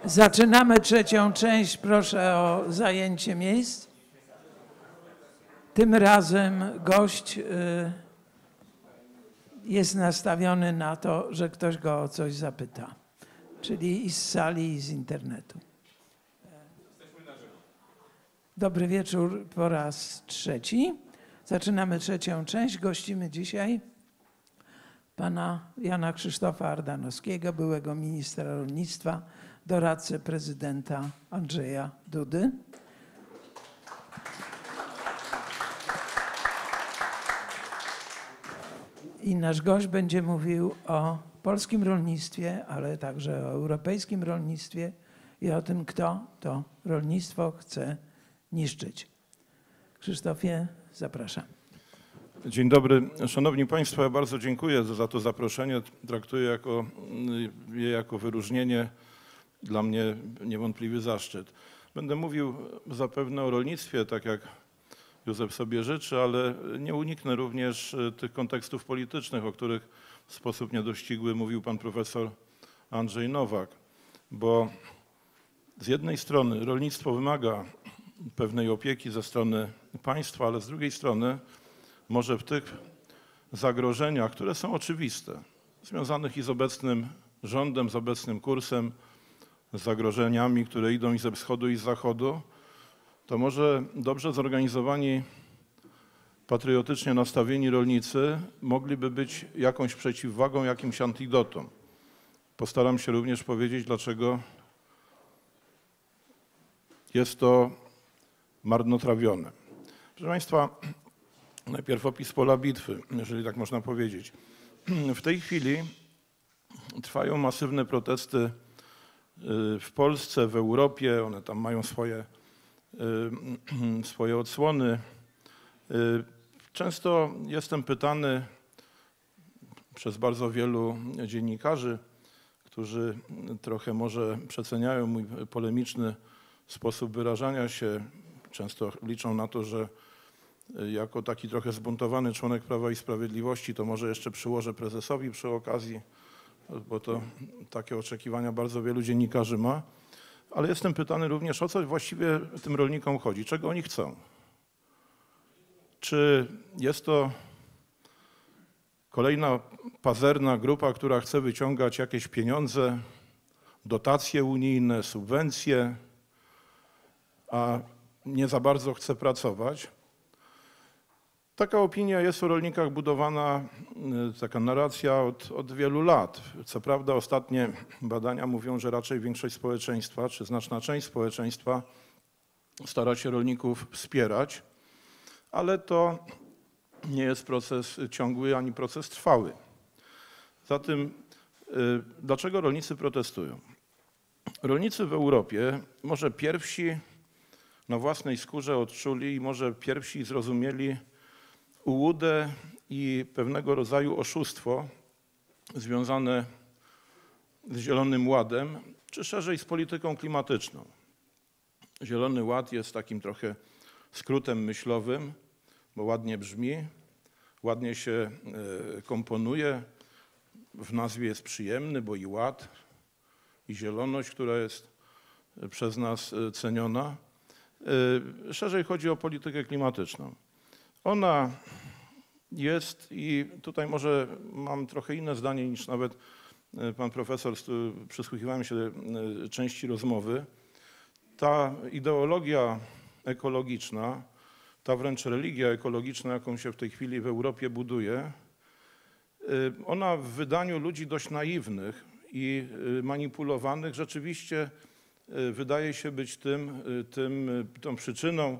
Zaczynamy trzecią część. Proszę o zajęcie miejsc. Tym razem gość jest nastawiony na to, że ktoś go o coś zapyta. Czyli i z sali, i z internetu. Dobry wieczór po raz trzeci. Zaczynamy trzecią część. Gościmy dzisiaj pana Jana Krzysztofa Ardanowskiego, byłego ministra rolnictwa, doradcę prezydenta Andrzeja Dudy. I nasz gość będzie mówił o polskim rolnictwie, ale także o europejskim rolnictwie i o tym, kto to rolnictwo chce niszczyć. Krzysztofie, zapraszam. Dzień dobry. Szanowni Państwo, ja bardzo dziękuję za to zaproszenie. Traktuję je jako wyróżnienie, dla mnie niewątpliwy zaszczyt. Będę mówił zapewne o rolnictwie, tak jak Józef sobie życzy, ale nie uniknę również tych kontekstów politycznych, o których w sposób niedościgły mówił pan profesor Andrzej Nowak. Bo z jednej strony rolnictwo wymaga pewnej opieki ze strony państwa, ale z drugiej strony może w tych zagrożeniach, które są oczywiste, związanych i z obecnym rządem, z obecnym kursem, z zagrożeniami, które idą i ze wschodu, i z zachodu, to może dobrze zorganizowani, patriotycznie nastawieni rolnicy mogliby być jakąś przeciwwagą, jakimś antidotum. Postaram się również powiedzieć, dlaczego jest to marnotrawione. Proszę Państwa, najpierw opis pola bitwy, jeżeli tak można powiedzieć. W tej chwili trwają masywne protesty w Polsce, w Europie. One tam mają swoje odsłony. Często jestem pytany przez bardzo wielu dziennikarzy, którzy trochę może przeceniają mój polemiczny sposób wyrażania się. Często liczą na to, że jako taki trochę zbuntowany członek Prawa i Sprawiedliwości, to może jeszcze przyłożę prezesowi przy okazji, bo to takie oczekiwania bardzo wielu dziennikarzy ma. Ale jestem pytany również, o co właściwie tym rolnikom chodzi, czego oni chcą. Czy jest to kolejna pazerna grupa, która chce wyciągać jakieś pieniądze, dotacje unijne, subwencje, a nie za bardzo chce pracować? Taka opinia jest o rolnikach budowana, taka narracja od wielu lat. Co prawda ostatnie badania mówią, że raczej większość społeczeństwa, czy znaczna część społeczeństwa stara się rolników wspierać, ale to nie jest proces ciągły ani proces trwały. Zatem dlaczego rolnicy protestują? Rolnicy w Europie może pierwsi na własnej skórze odczuli i może pierwsi zrozumieli ułudę i pewnego rodzaju oszustwo związane z Zielonym Ładem, czy szerzej z polityką klimatyczną. Zielony Ład jest takim trochę skrótem myślowym, bo ładnie brzmi, ładnie się komponuje, w nazwie jest przyjemny, bo i ład, i zieloność, która jest przez nas ceniona. Szerzej chodzi o politykę klimatyczną. Ona jest, i tutaj może mam trochę inne zdanie niż nawet pan profesor, przysłuchiwałem się części rozmowy. Ta ideologia ekologiczna, ta wręcz religia ekologiczna, jaką się w tej chwili w Europie buduje, ona w wydaniu ludzi dość naiwnych i manipulowanych rzeczywiście wydaje się być tą przyczyną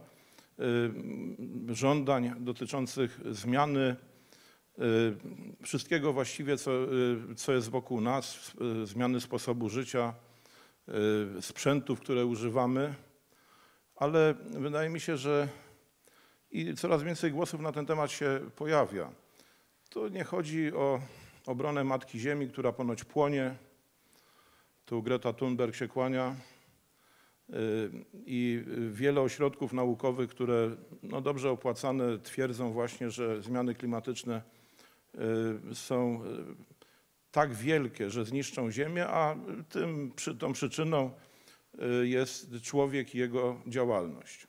żądań dotyczących zmiany wszystkiego właściwie, co jest wokół nas, zmiany sposobu życia, sprzętów, które używamy, ale wydaje mi się, że i coraz więcej głosów na ten temat się pojawia. Tu nie chodzi o obronę Matki Ziemi, która ponoć płonie. Tu Greta Thunberg się kłania. I wiele ośrodków naukowych, które dobrze opłacane, twierdzą właśnie, że zmiany klimatyczne są tak wielkie, że zniszczą Ziemię, a tą przyczyną jest człowiek i jego działalność.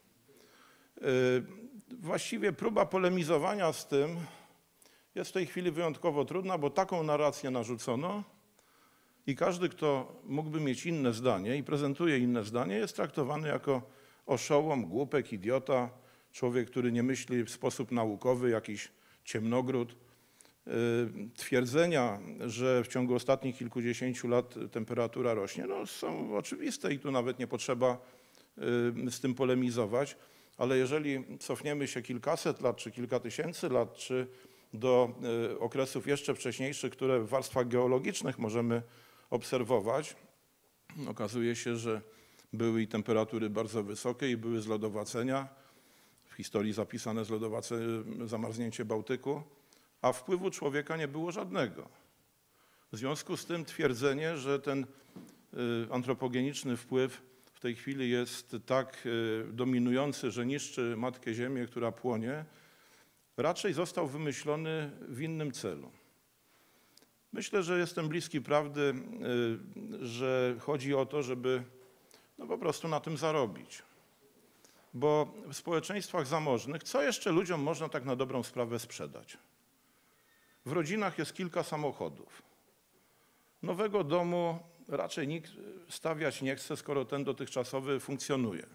Właściwie próba polemizowania z tym jest w tej chwili wyjątkowo trudna, bo taką narrację narzucono i każdy, kto mógłby mieć inne zdanie i prezentuje inne zdanie, jest traktowany jako oszołom, głupek, idiota, człowiek, który nie myśli w sposób naukowy, jakiś ciemnogród. Twierdzenia, że w ciągu ostatnich kilkudziesięciu lat temperatura rośnie, no są oczywiste i tu nawet nie potrzeba z tym polemizować, ale jeżeli cofniemy się kilkaset lat, czy kilka tysięcy lat, czy do okresów jeszcze wcześniejszych, które w warstwach geologicznych możemy obserwować, okazuje się, że były i temperatury bardzo wysokie i były zlodowacenia. W historii zapisane zamarznięcie Bałtyku, a wpływu człowieka nie było żadnego. W związku z tym twierdzenie, że ten antropogeniczny wpływ w tej chwili jest tak dominujący, że niszczy Matkę Ziemię, która płonie, raczej został wymyślony w innym celu. Myślę, że jestem bliski prawdy, że chodzi o to, żeby po prostu na tym zarobić. Bo w społeczeństwach zamożnych, co jeszcze ludziom można tak na dobrą sprawę sprzedać? W rodzinach jest kilka samochodów. Nowego domu raczej nikt stawiać nie chce, skoro ten dotychczasowy funkcjonuje.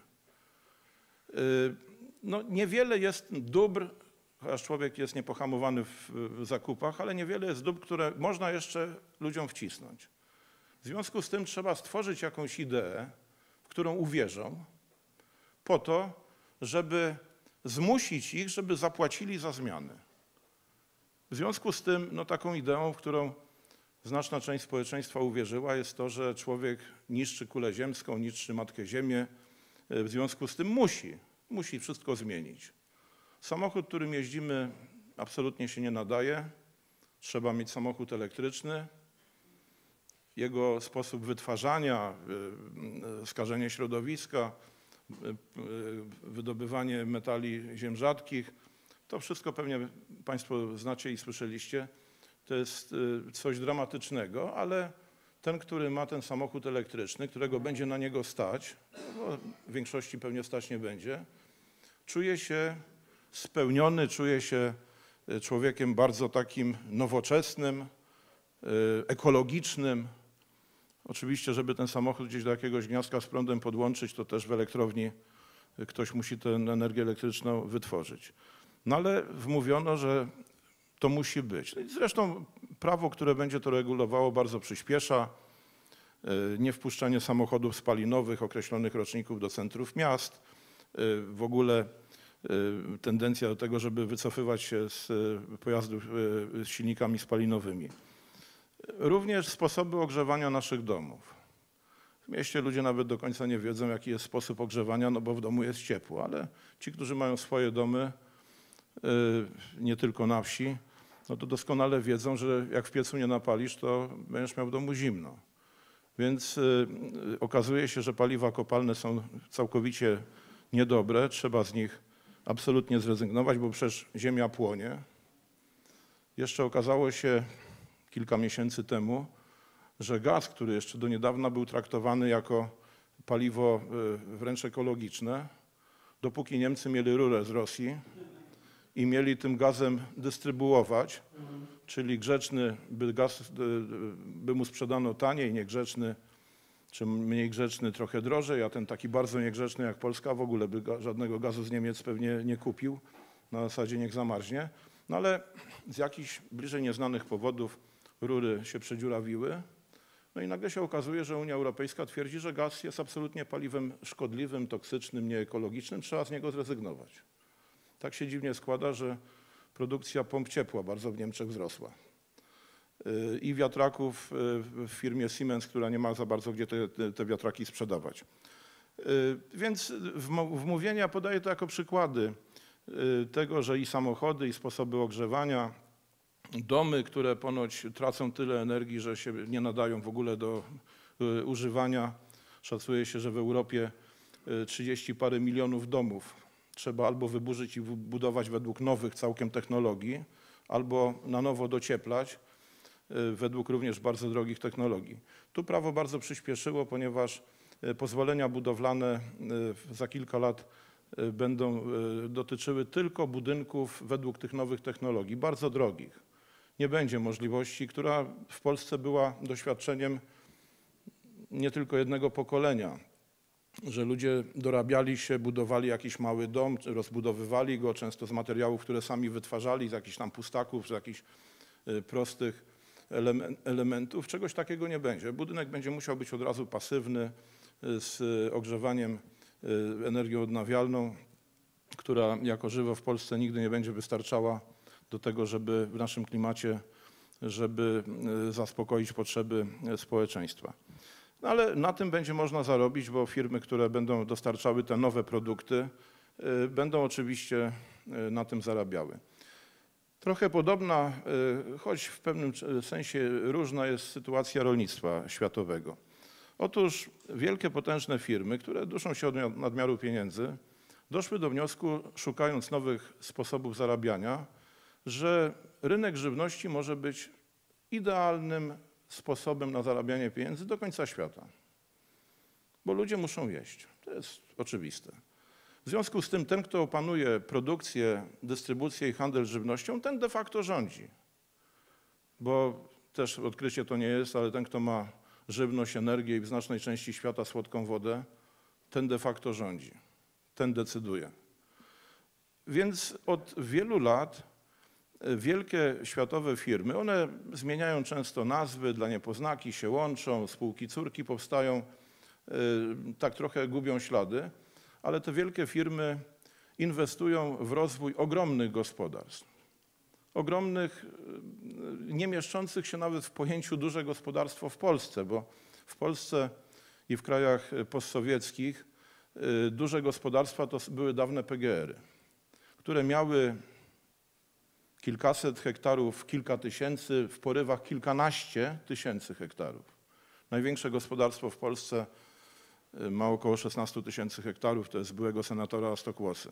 No, niewiele jest dóbr, chociaż człowiek jest niepohamowany w zakupach, ale niewiele jest dóbr, które można jeszcze ludziom wcisnąć. W związku z tym trzeba stworzyć jakąś ideę, w którą uwierzą, po to, żeby zmusić ich, żeby zapłacili za zmiany. W związku z tym taką ideą, w którą znaczna część społeczeństwa uwierzyła, jest to, że człowiek niszczy kulę ziemską, niszczy Matkę Ziemię. W związku z tym musi wszystko zmienić. Samochód, którym jeździmy, absolutnie się nie nadaje. Trzeba mieć samochód elektryczny. Jego sposób wytwarzania, skażenie środowiska, wydobywanie metali ziem rzadkich, to wszystko pewnie Państwo znacie i słyszeliście. To jest coś dramatycznego, ale ten, który ma ten samochód elektryczny, którego będzie na niego stać, bo w większości pewnie stać nie będzie, czuje się spełniony, czuje się człowiekiem bardzo takim nowoczesnym, ekologicznym. Oczywiście, żeby ten samochód gdzieś do jakiegoś gniazdka z prądem podłączyć, to też w elektrowni ktoś musi tę energię elektryczną wytworzyć. No ale wmówiono, że to musi być. Zresztą prawo, które będzie to regulowało, bardzo przyspiesza. Niewpuszczanie samochodów spalinowych określonych roczników do centrów miast. W ogóle tendencja do tego, żeby wycofywać się z pojazdów z silnikami spalinowymi. Również sposoby ogrzewania naszych domów. W mieście ludzie nawet do końca nie wiedzą, jaki jest sposób ogrzewania, no bo w domu jest ciepło, ale ci, którzy mają swoje domy, nie tylko na wsi, no to doskonale wiedzą, że jak w piecu nie napalisz, to będziesz miał w domu zimno. Więc okazuje się, że paliwa kopalne są całkowicie niedobre, trzeba z nich absolutnie zrezygnować, bo przecież ziemia płonie. Jeszcze okazało się kilka miesięcy temu, że gaz, który jeszcze do niedawna był traktowany jako paliwo wręcz ekologiczne, dopóki Niemcy mieli rurę z Rosji i mieli tym gazem dystrybuować, czyli grzeczny gaz by mu sprzedano taniej, niegrzeczny czy mniej grzeczny trochę drożej, a ten taki bardzo niegrzeczny jak Polska w ogóle by żadnego gazu z Niemiec pewnie nie kupił, na zasadzie niech zamarznie. No ale z jakichś bliżej nieznanych powodów rury się przedziurawiły. No i nagle się okazuje, że Unia Europejska twierdzi, że gaz jest absolutnie paliwem szkodliwym, toksycznym, nieekologicznym, trzeba z niego zrezygnować. Tak się dziwnie składa, że produkcja pomp ciepła bardzo w Niemczech wzrosła. I wiatraków w firmie Siemens, która nie ma za bardzo gdzie te wiatraki sprzedawać. Więc wmówienia podaję to jako przykłady tego, że i samochody, i sposoby ogrzewania, domy, które ponoć tracą tyle energii, że się nie nadają w ogóle do używania. Szacuje się, że w Europie 30 parę milionów domów trzeba albo wyburzyć i budować według nowych całkiem technologii, albo na nowo docieplać według również bardzo drogich technologii. Tu prawo bardzo przyspieszyło, ponieważ pozwolenia budowlane za kilka lat będą dotyczyły tylko budynków według tych nowych technologii, bardzo drogich. Nie będzie możliwości, która w Polsce była doświadczeniem nie tylko jednego pokolenia, że ludzie dorabiali się, budowali jakiś mały dom, rozbudowywali go często z materiałów, które sami wytwarzali, z jakichś tam pustaków, z jakichś prostych elementów. Czegoś takiego nie będzie. Budynek będzie musiał być od razu pasywny, z ogrzewaniem energią odnawialną, która jako żywo w Polsce nigdy nie będzie wystarczała do tego, żeby w naszym klimacie, żeby zaspokoić potrzeby społeczeństwa. No ale na tym będzie można zarobić, bo firmy, które będą dostarczały te nowe produkty, będą oczywiście na tym zarabiały. Trochę podobna, choć w pewnym sensie różna jest sytuacja rolnictwa światowego. Otóż wielkie, potężne firmy, które duszą się od nadmiaru pieniędzy, doszły do wniosku, szukając nowych sposobów zarabiania, że rynek żywności może być idealnym sposobem na zarabianie pieniędzy do końca świata. Bo ludzie muszą jeść. To jest oczywiste. W związku z tym ten, kto opanuje produkcję, dystrybucję i handel żywnością, ten de facto rządzi. Bo też odkrycie to nie jest, ale ten, kto ma żywność, energię i w znacznej części świata słodką wodę, ten de facto rządzi. Ten decyduje. Więc od wielu lat wielkie światowe firmy, one zmieniają często nazwy, dla niepoznaki się łączą, spółki córki powstają, tak trochę gubią ślady, ale te wielkie firmy inwestują w rozwój ogromnych gospodarstw. Ogromnych, nie mieszczących się nawet w pojęciu duże gospodarstwo w Polsce, bo w Polsce i w krajach postsowieckich duże gospodarstwa to były dawne PGR-y, które miały kilkaset hektarów, kilka tysięcy, w porywach kilkanaście tysięcy hektarów. Największe gospodarstwo w Polsce ma około 16 tysięcy hektarów, to jest byłego senatora Stokłosy.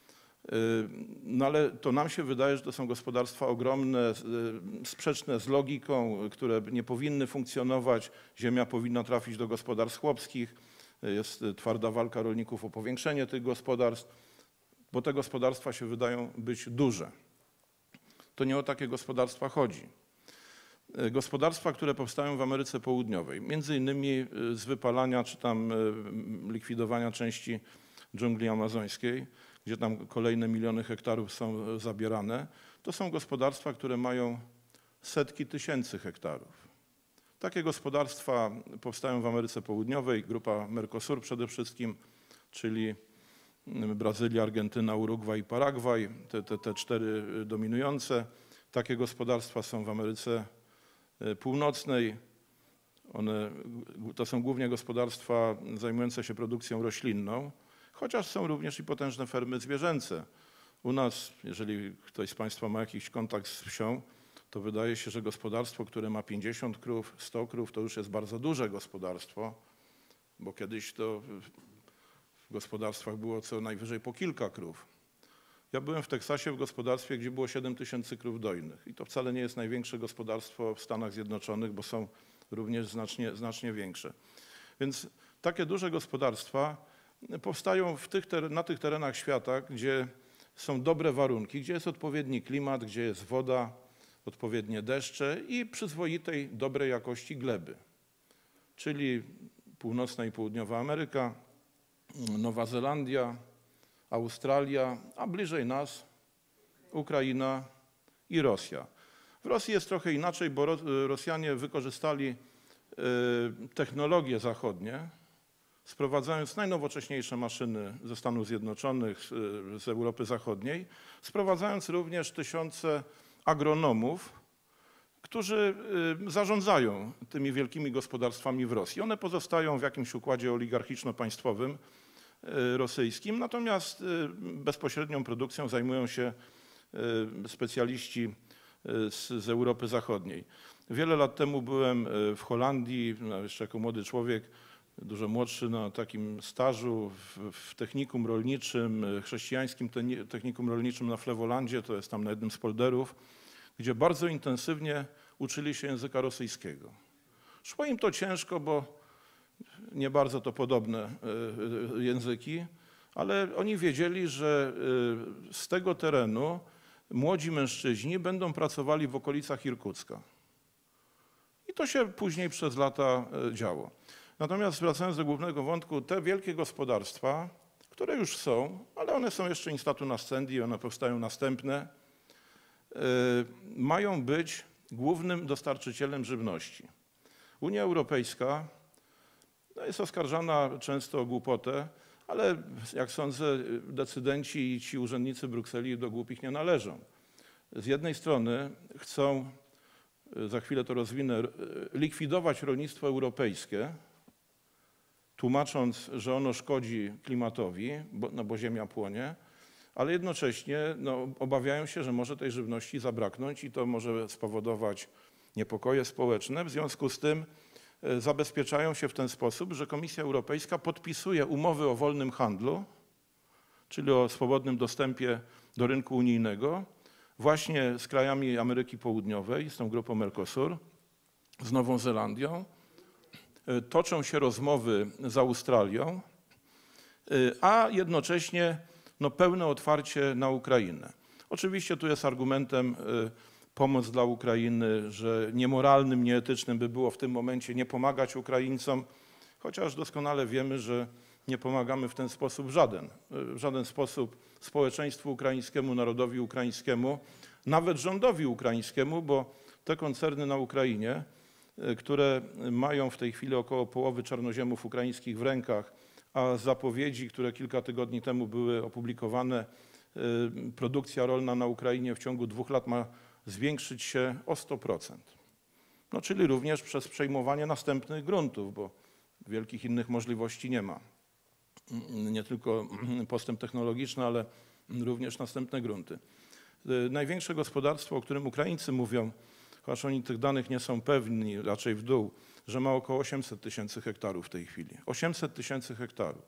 No ale to nam się wydaje, że to są gospodarstwa ogromne, sprzeczne z logiką, które nie powinny funkcjonować. Ziemia powinna trafić do gospodarstw chłopskich. Jest twarda walka rolników o powiększenie tych gospodarstw, bo te gospodarstwa się wydają być duże. To nie o takie gospodarstwa chodzi. Gospodarstwa, które powstają w Ameryce Południowej, między innymi z wypalania czy tam likwidowania części dżungli amazońskiej, gdzie tam kolejne miliony hektarów są zabierane, to są gospodarstwa, które mają setki tysięcy hektarów. Takie gospodarstwa powstają w Ameryce Południowej, grupa Mercosur przede wszystkim, czyli Brazylia, Argentyna, Urugwaj i Paragwaj, te cztery dominujące. Takie gospodarstwa są w Ameryce Północnej. To są głównie gospodarstwa zajmujące się produkcją roślinną, chociaż są również i potężne fermy zwierzęce. U nas, jeżeli ktoś z Państwa ma jakiś kontakt z wsią, to wydaje się, że gospodarstwo, które ma 50 krów, 100 krów, to już jest bardzo duże gospodarstwo, bo kiedyś to w gospodarstwach było co najwyżej po kilka krów. Ja byłem w Teksasie w gospodarstwie, gdzie było 7 tysięcy krów dojnych i to wcale nie jest największe gospodarstwo w Stanach Zjednoczonych, bo są również znacznie większe. Więc takie duże gospodarstwa powstają na tych terenach świata, gdzie są dobre warunki, gdzie jest odpowiedni klimat, gdzie jest woda, odpowiednie deszcze i przyzwoitej, dobrej jakości gleby. Czyli północna i południowa Ameryka, Nowa Zelandia, Australia, a bliżej nas Ukraina i Rosja. W Rosji jest trochę inaczej, bo Rosjanie wykorzystali technologie zachodnie, sprowadzając najnowocześniejsze maszyny ze Stanów Zjednoczonych, z Europy Zachodniej, sprowadzając również tysiące agronomów, którzy zarządzają tymi wielkimi gospodarstwami w Rosji. One pozostają w jakimś układzie oligarchiczno-państwowym rosyjskim, natomiast bezpośrednią produkcją zajmują się specjaliści z Europy Zachodniej. Wiele lat temu byłem w Holandii, jeszcze jako młody człowiek, dużo młodszy, na takim stażu w technikum rolniczym, chrześcijańskim technikum rolniczym na Flevolandzie, to jest tam na jednym z polderów, gdzie bardzo intensywnie uczyli się języka rosyjskiego. Szło im to ciężko, bo nie bardzo to podobne języki, ale oni wiedzieli, że z tego terenu młodzi mężczyźni będą pracowali w okolicach Irkucka. I to się później przez lata działo. Natomiast wracając do głównego wątku, te wielkie gospodarstwa, które już są, ale one są jeszcze in statu nascendi, one powstają następne, mają być głównym dostarczycielem żywności. Unia Europejska jest oskarżana często o głupotę, ale jak sądzę, decydenci i ci urzędnicy Brukseli do głupich nie należą. Z jednej strony chcą, za chwilę to rozwinę, likwidować rolnictwo europejskie, tłumacząc, że ono szkodzi klimatowi, bo ziemia płonie, ale jednocześnie obawiają się, że może tej żywności zabraknąć i to może spowodować niepokoje społeczne. W związku z tym zabezpieczają się w ten sposób, że Komisja Europejska podpisuje umowy o wolnym handlu, czyli o swobodnym dostępie do rynku unijnego, właśnie z krajami Ameryki Południowej, z tą grupą Mercosur, z Nową Zelandią. Toczą się rozmowy z Australią, a jednocześnie pełne otwarcie na Ukrainę. Oczywiście tu jest argumentem pomoc dla Ukrainy, że niemoralnym, nieetycznym by było w tym momencie nie pomagać Ukraińcom, chociaż doskonale wiemy, że nie pomagamy w ten sposób w żaden sposób społeczeństwu ukraińskiemu, narodowi ukraińskiemu, nawet rządowi ukraińskiemu, bo te koncerny na Ukrainie, które mają w tej chwili około połowy czarnoziemów ukraińskich w rękach, a zapowiedzi, które kilka tygodni temu były opublikowane, produkcja rolna na Ukrainie w ciągu 2 lat ma zwiększyć się o 100%. Czyli również przez przejmowanie następnych gruntów, bo wielkich innych możliwości nie ma. Nie tylko postęp technologiczny, ale również następne grunty. Największe gospodarstwo, o którym Ukraińcy mówią, chociaż oni tych danych nie są pewni, raczej w dół, że ma około 800 000 hektarów w tej chwili. 800 000 hektarów.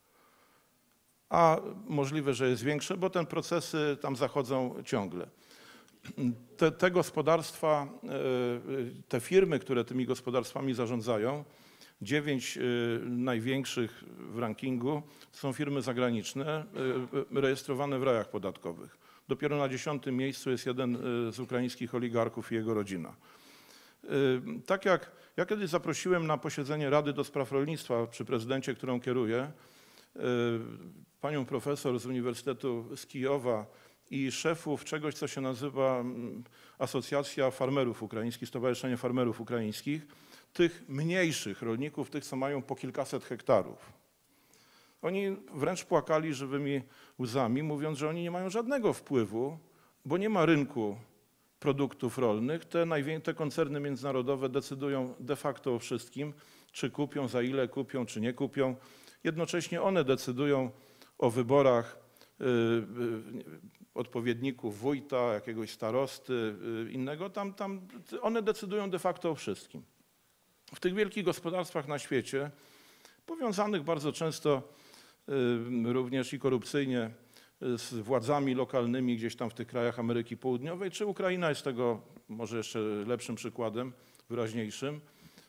A możliwe, że jest większe, bo te procesy tam zachodzą ciągle. Te gospodarstwa, te firmy, które tymi gospodarstwami zarządzają, 9 największych w rankingu są firmy zagraniczne, rejestrowane w rajach podatkowych. Dopiero na 10. miejscu jest jeden z ukraińskich oligarchów i jego rodzina. Tak jak ja kiedyś zaprosiłem na posiedzenie Rady do Spraw Rolnictwa przy prezydencie, którą kieruję, panią profesor z Uniwersytetu z Kijowa i szefów czegoś, co się nazywa Asocjacja Farmerów Ukraińskich, Stowarzyszenie Farmerów Ukraińskich, tych mniejszych rolników, tych, co mają po kilkaset hektarów. Oni wręcz płakali żywymi łzami, mówiąc, że oni nie mają żadnego wpływu, bo nie ma rynku produktów rolnych. Te koncerny międzynarodowe decydują de facto o wszystkim, czy kupią, za ile kupią, czy nie kupią. Jednocześnie one decydują o wyborach odpowiedników wójta, jakiegoś starosty, innego. One decydują de facto o wszystkim. W tych wielkich gospodarstwach na świecie, powiązanych bardzo często również i korupcyjnie z władzami lokalnymi gdzieś tam w tych krajach Ameryki Południowej, czy Ukraina jest tego może jeszcze lepszym przykładem, wyraźniejszym,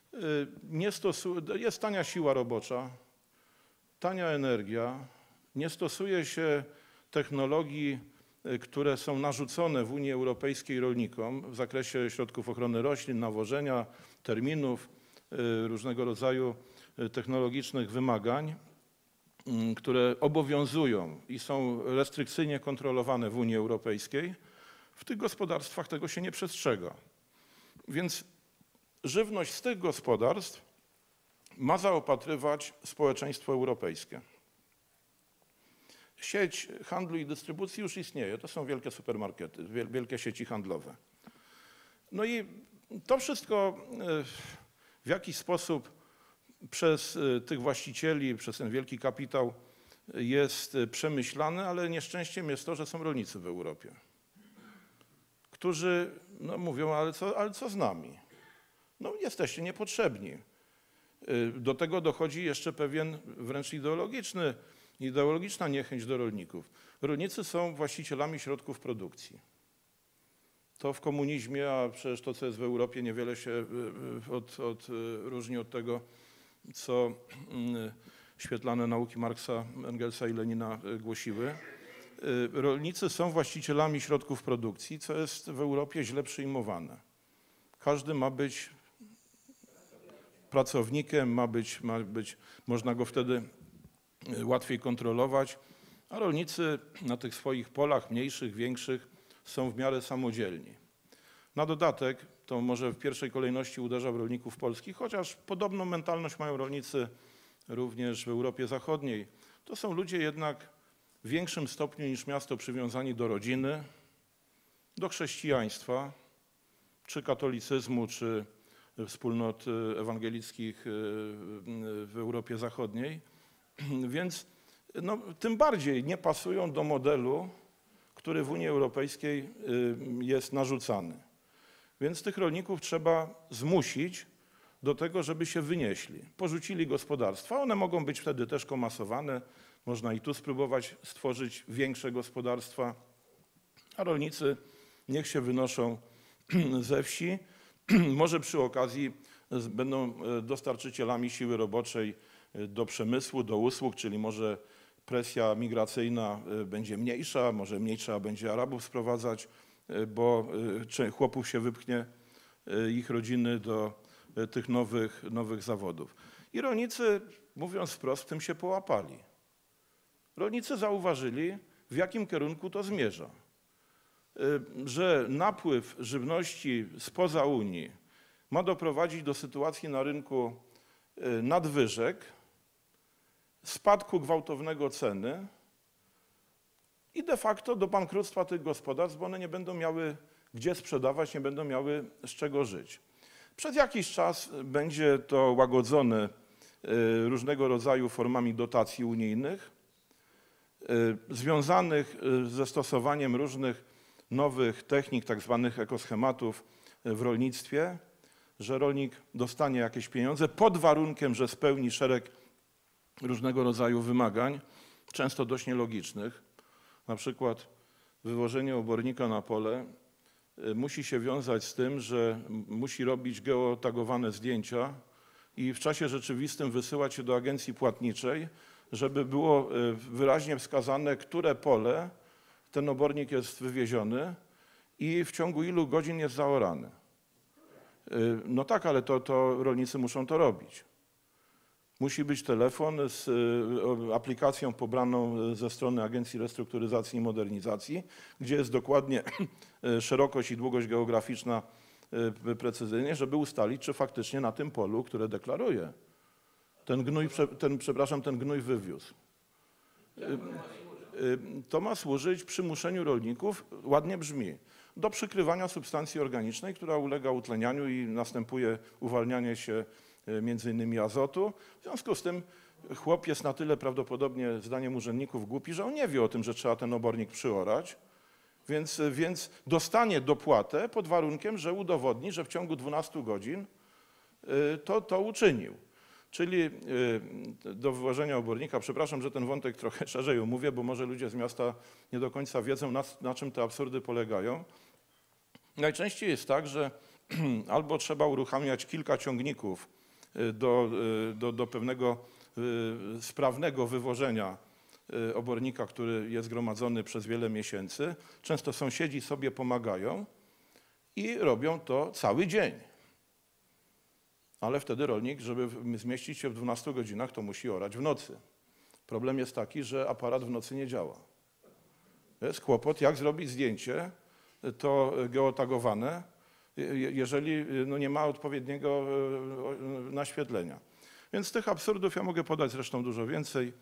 jest tania siła robocza, tania energia, nie stosuje się technologii, które są narzucone w Unii Europejskiej rolnikom w zakresie środków ochrony roślin, nawożenia, terminów, różnego rodzaju technologicznych wymagań, które obowiązują i są restrykcyjnie kontrolowane w Unii Europejskiej. W tych gospodarstwach tego się nie przestrzega. Więc żywność z tych gospodarstw ma zaopatrywać społeczeństwo europejskie. Sieć handlu i dystrybucji już istnieje. To są wielkie supermarkety, wielkie sieci handlowe. No i to wszystko w jakiś sposób przez tych właścicieli, przez ten wielki kapitał jest przemyślane, ale nieszczęściem jest to, że są rolnicy w Europie, którzy mówią, ale co z nami? Jesteście niepotrzebni. Do tego dochodzi jeszcze pewien wręcz ideologiczna niechęć do rolników. Rolnicy są właścicielami środków produkcji. To w komunizmie, a przecież to, co jest w Europie, niewiele się różni od tego, co świetlane nauki Marksa, Engelsa i Lenina głosiły. Rolnicy są właścicielami środków produkcji, co jest w Europie źle przyjmowane. Każdy ma być pracownikiem, można go wtedy łatwiej kontrolować, a rolnicy na tych swoich polach, mniejszych, większych, są w miarę samodzielni. Na dodatek, to może w pierwszej kolejności uderza w rolników polskich, chociaż podobną mentalność mają rolnicy również w Europie Zachodniej. To są ludzie jednak w większym stopniu niż miasto przywiązani do rodziny, do chrześcijaństwa, czy katolicyzmu, czy wspólnot ewangelickich w Europie Zachodniej. Więc no, tym bardziej nie pasują do modelu, który w Unii Europejskiej jest narzucany. Więc tych rolników trzeba zmusić do tego, żeby się wynieśli. Porzucili gospodarstwa, one mogą być wtedy też komasowane, można i tu spróbować stworzyć większe gospodarstwa, a rolnicy niech się wynoszą ze wsi. Może przy okazji będą dostarczycielami siły roboczej do przemysłu, do usług, czyli może presja migracyjna będzie mniejsza, może mniej trzeba będzie Arabów sprowadzać, bo chłopów się wypchnie, ich rodziny do tych nowych zawodów. I rolnicy, mówiąc wprost, tym się połapali. Rolnicy zauważyli, w jakim kierunku to zmierza. Że napływ żywności spoza Unii ma doprowadzić do sytuacji na rynku nadwyżek, spadku gwałtownego ceny i de facto do bankructwa tych gospodarstw, bo one nie będą miały gdzie sprzedawać, nie będą miały z czego żyć. Przez jakiś czas będzie to łagodzone różnego rodzaju formami dotacji unijnych, związanych ze stosowaniem różnych nowych technik, tak zwanych ekoschematów w rolnictwie, że rolnik dostanie jakieś pieniądze pod warunkiem, że spełni szereg różnego rodzaju wymagań, często dość nielogicznych. Na przykład wywożenie obornika na pole musi się wiązać z tym, że musi robić geotagowane zdjęcia i w czasie rzeczywistym wysyłać je do agencji płatniczej, żeby było wyraźnie wskazane, które pole ten obornik jest wywieziony i w ciągu ilu godzin jest zaorany. No tak, ale to rolnicy muszą to robić. Musi być telefon z aplikacją pobraną ze strony Agencji Restrukturyzacji i Modernizacji, gdzie jest dokładnie szerokość i długość geograficzna precyzyjnie, żeby ustalić, czy faktycznie na tym polu, które deklaruje, ten gnój wywiózł. To ma służyć przymuszeniu rolników, ładnie brzmi, do przykrywania substancji organicznej, która ulega utlenianiu i następuje uwalnianie się między innymi azotu. W związku z tym chłop jest na tyle prawdopodobnie, zdaniem urzędników, głupi, że on nie wie o tym, że trzeba ten obornik przyorać, więc dostanie dopłatę pod warunkiem, że udowodni, że w ciągu 12 godzin to uczynił. Czyli do wywożenia obornika, przepraszam, że ten wątek trochę szerzej omówię, bo może ludzie z miasta nie do końca wiedzą, na czym te absurdy polegają. Najczęściej jest tak, że albo trzeba uruchamiać kilka ciągników do pewnego sprawnego wywożenia obornika, który jest gromadzony przez wiele miesięcy. Często sąsiedzi sobie pomagają i robią to cały dzień. Ale wtedy rolnik, żeby zmieścić się w 12 godzinach, to musi orać w nocy. Problem jest taki, że aparat w nocy nie działa. Jest kłopot, jak zrobić zdjęcie, to geotagowane, jeżeli no, nie ma odpowiedniego naświetlenia. Więc tych absurdów ja mogę podać zresztą dużo więcej.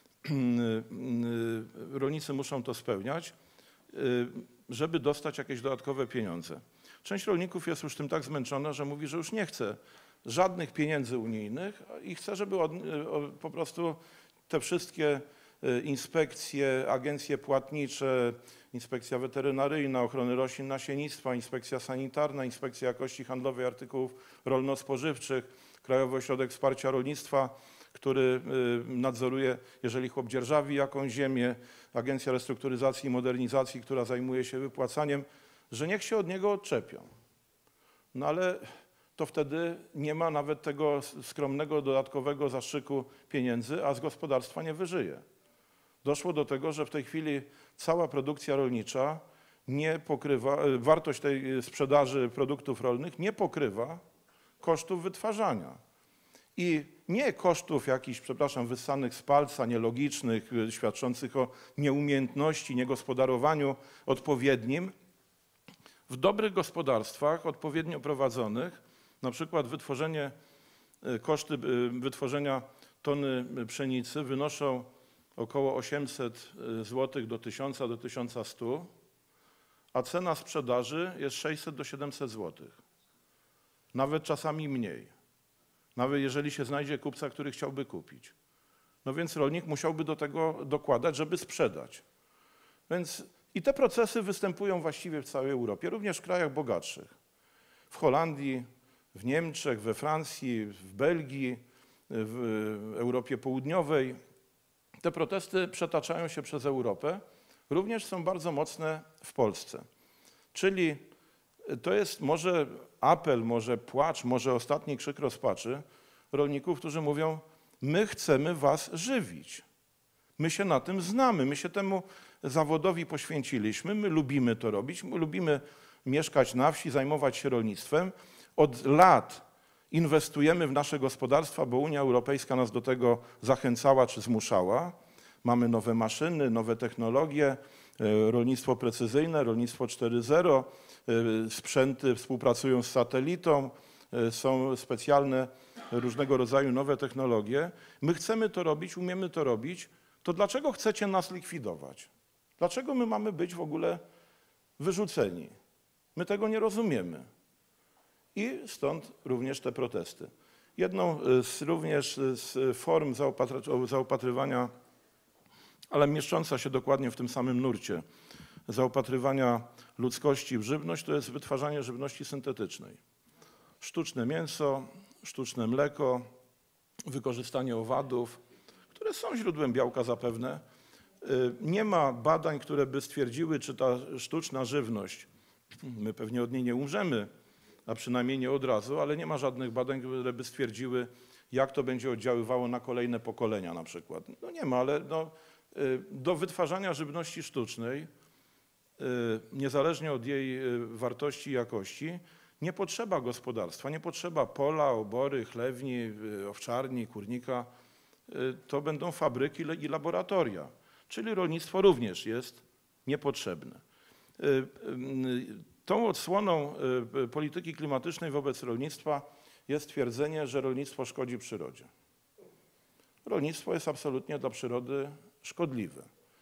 Rolnicy muszą to spełniać, żeby dostać jakieś dodatkowe pieniądze. Część rolników jest już tym tak zmęczona, że mówi, że już nie chce żadnych pieniędzy unijnych i chce, żeby po prostu te wszystkie inspekcje, agencje płatnicze, inspekcja weterynaryjna, ochrony roślin, nasiennictwa, inspekcja sanitarna, inspekcja jakości handlowej artykułów rolno-spożywczych, Krajowy Ośrodek Wsparcia Rolnictwa, który nadzoruje, jeżeli chłop dzierżawi jakąś ziemię, Agencja Restrukturyzacji i Modernizacji, która zajmuje się wypłacaniem, że niech się od niego odczepią. No ale to wtedy nie ma nawet tego skromnego, dodatkowego zastrzyku pieniędzy, a z gospodarstwa nie wyżyje. Doszło do tego, że w tej chwili cała produkcja rolnicza nie pokrywa, wartość tej sprzedaży produktów rolnych nie pokrywa kosztów wytwarzania. I nie kosztów jakichś, przepraszam, wyssanych z palca, nielogicznych, świadczących o nieumiejętności, niegospodarowaniu odpowiednim. W dobrych gospodarstwach, odpowiednio prowadzonych, na przykład koszty wytworzenia tony pszenicy wynoszą około 800 zł do 1000 do 1100, a cena sprzedaży jest 600 do 700 zł. Nawet czasami mniej. Nawet jeżeli się znajdzie kupca, który chciałby kupić. No więc rolnik musiałby do tego dokładać, żeby sprzedać. Więc i te procesy występują właściwie w całej Europie, również w krajach bogatszych. W Holandii, w Niemczech, we Francji, w Belgii, w Europie Południowej. Te protesty przetaczają się przez Europę, również są bardzo mocne w Polsce. Czyli to jest może apel, może płacz, może ostatni krzyk rozpaczy rolników, którzy mówią: my chcemy was żywić. My się na tym znamy, my się temu zawodowi poświęciliśmy, my lubimy to robić, my lubimy mieszkać na wsi, zajmować się rolnictwem. Od lat inwestujemy w nasze gospodarstwa, bo Unia Europejska nas do tego zachęcała czy zmuszała. Mamy nowe maszyny, nowe technologie, rolnictwo precyzyjne, rolnictwo 4.0, sprzęty współpracują z satelitą, są specjalne różnego rodzaju nowe technologie. My chcemy to robić, umiemy to robić. To dlaczego chcecie nas likwidować? Dlaczego my mamy być w ogóle wyrzuceni? My tego nie rozumiemy. I stąd również te protesty. Jedną również z form zaopatrywania, ale mieszcząca się dokładnie w tym samym nurcie, zaopatrywania ludzkości w żywność, to jest wytwarzanie żywności syntetycznej. Sztuczne mięso, sztuczne mleko, wykorzystanie owadów, które są źródłem białka zapewne. Nie ma badań, które by stwierdziły, czy ta sztuczna żywność, my pewnie od niej nie umrzemy, a przynajmniej nie od razu, ale nie ma żadnych badań, które by stwierdziły, jak to będzie oddziaływało na kolejne pokolenia na przykład. No nie ma, ale do wytwarzania żywności sztucznej, niezależnie od jej wartości i jakości, nie potrzeba gospodarstwa, nie potrzeba pola, obory, chlewni, owczarni, kurnika. To będą fabryki i laboratoria, czyli rolnictwo również jest niepotrzebne. Tą odsłoną polityki klimatycznej wobec rolnictwa jest twierdzenie, że rolnictwo szkodzi przyrodzie. Rolnictwo jest absolutnie dla przyrody szkodliwe.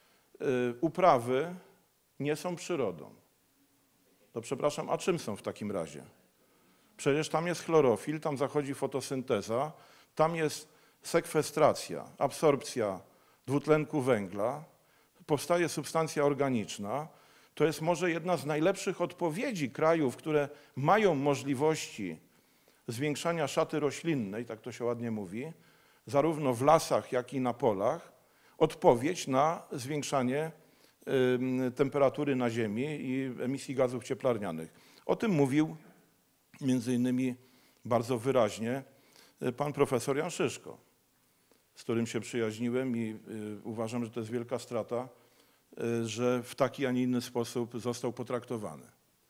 Uprawy nie są przyrodą. To przepraszam, a czym są w takim razie? Przecież tam jest chlorofil, tam zachodzi fotosynteza, tam jest sekwestracja, absorpcja dwutlenku węgla, powstaje substancja organiczna. To jest może jedna z najlepszych odpowiedzi krajów, które mają możliwości zwiększania szaty roślinnej, tak to się ładnie mówi, zarówno w lasach, jak i na polach, odpowiedź na zwiększanie temperatury na Ziemi i emisji gazów cieplarnianych. O tym mówił między innymi bardzo wyraźnie pan profesor Jan Szyszko, z którym się przyjaźniłem i uważam, że to jest wielka strata, że w taki, a nie inny sposób został potraktowany.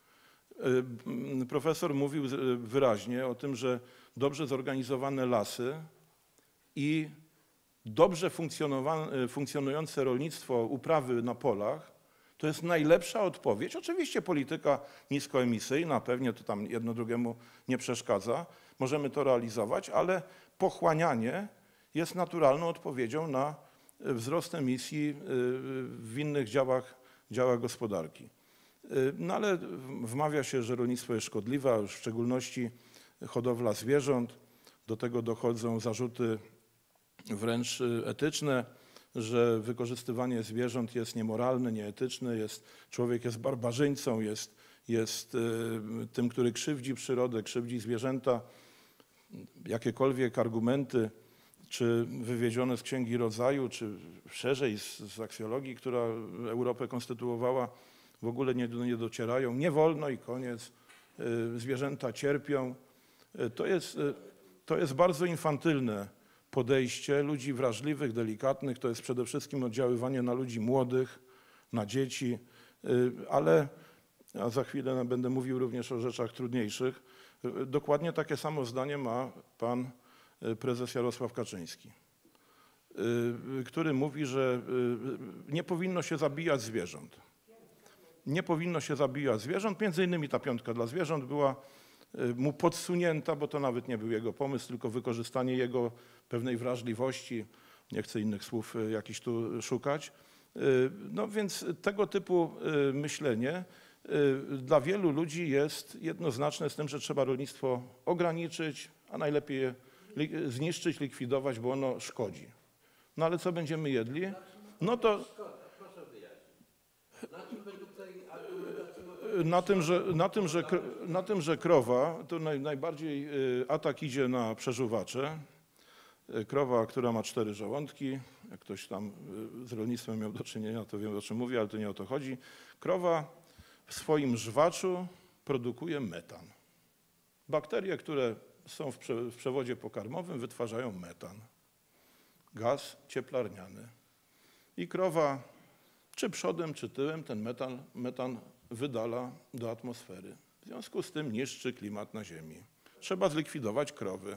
Profesor mówił wyraźnie o tym, że dobrze zorganizowane lasy i dobrze funkcjonujące rolnictwo, uprawy na polach to jest najlepsza odpowiedź. Oczywiście polityka niskoemisyjna, pewnie to tam jedno drugiemu nie przeszkadza, możemy to realizować, ale pochłanianie jest naturalną odpowiedzią na wzrost emisji w innych działach gospodarki. No ale wmawia się, że rolnictwo jest szkodliwe, a już w szczególności hodowla zwierząt. Do tego dochodzą zarzuty wręcz etyczne, że wykorzystywanie zwierząt jest niemoralne, nieetyczne, człowiek jest barbarzyńcą, jest tym, który krzywdzi przyrodę, krzywdzi zwierzęta. Jakiekolwiek argumenty, czy wywiezione z Księgi Rodzaju, czy szerzej z aksjologii, która Europę konstytuowała, w ogóle nie docierają. Nie wolno i koniec. Zwierzęta cierpią. To jest bardzo infantylne podejście ludzi wrażliwych, delikatnych. To jest przede wszystkim oddziaływanie na ludzi młodych, na dzieci, ale a za chwilę będę mówił również o rzeczach trudniejszych. Dokładnie takie samo zdanie ma pan prezes Jarosław Kaczyński, który mówi, że nie powinno się zabijać zwierząt. Nie powinno się zabijać zwierząt. Między innymi ta piątka dla zwierząt była mu podsunięta, bo to nawet nie był jego pomysł, tylko wykorzystanie jego pewnej wrażliwości. Nie chcę innych słów jakichś tu szukać. No więc tego typu myślenie dla wielu ludzi jest jednoznaczne z tym, że trzeba rolnictwo ograniczyć, a najlepiej je zniszczyć, likwidować, bo ono szkodzi. No ale co będziemy jedli? No to na tym, że krowa, to najbardziej atak idzie na przeżuwacze. Krowa, która ma 4 żołądki, jak ktoś tam z rolnictwem miał do czynienia, to wiem, o czym mówię, ale to nie o to chodzi. Krowa w swoim żwaczu produkuje metan. Bakterie, które są w przewodzie pokarmowym, wytwarzają metan, gaz cieplarniany. I krowa czy przodem, czy tyłem ten metan wydala do atmosfery. W związku z tym niszczy klimat na Ziemi. Trzeba zlikwidować krowy.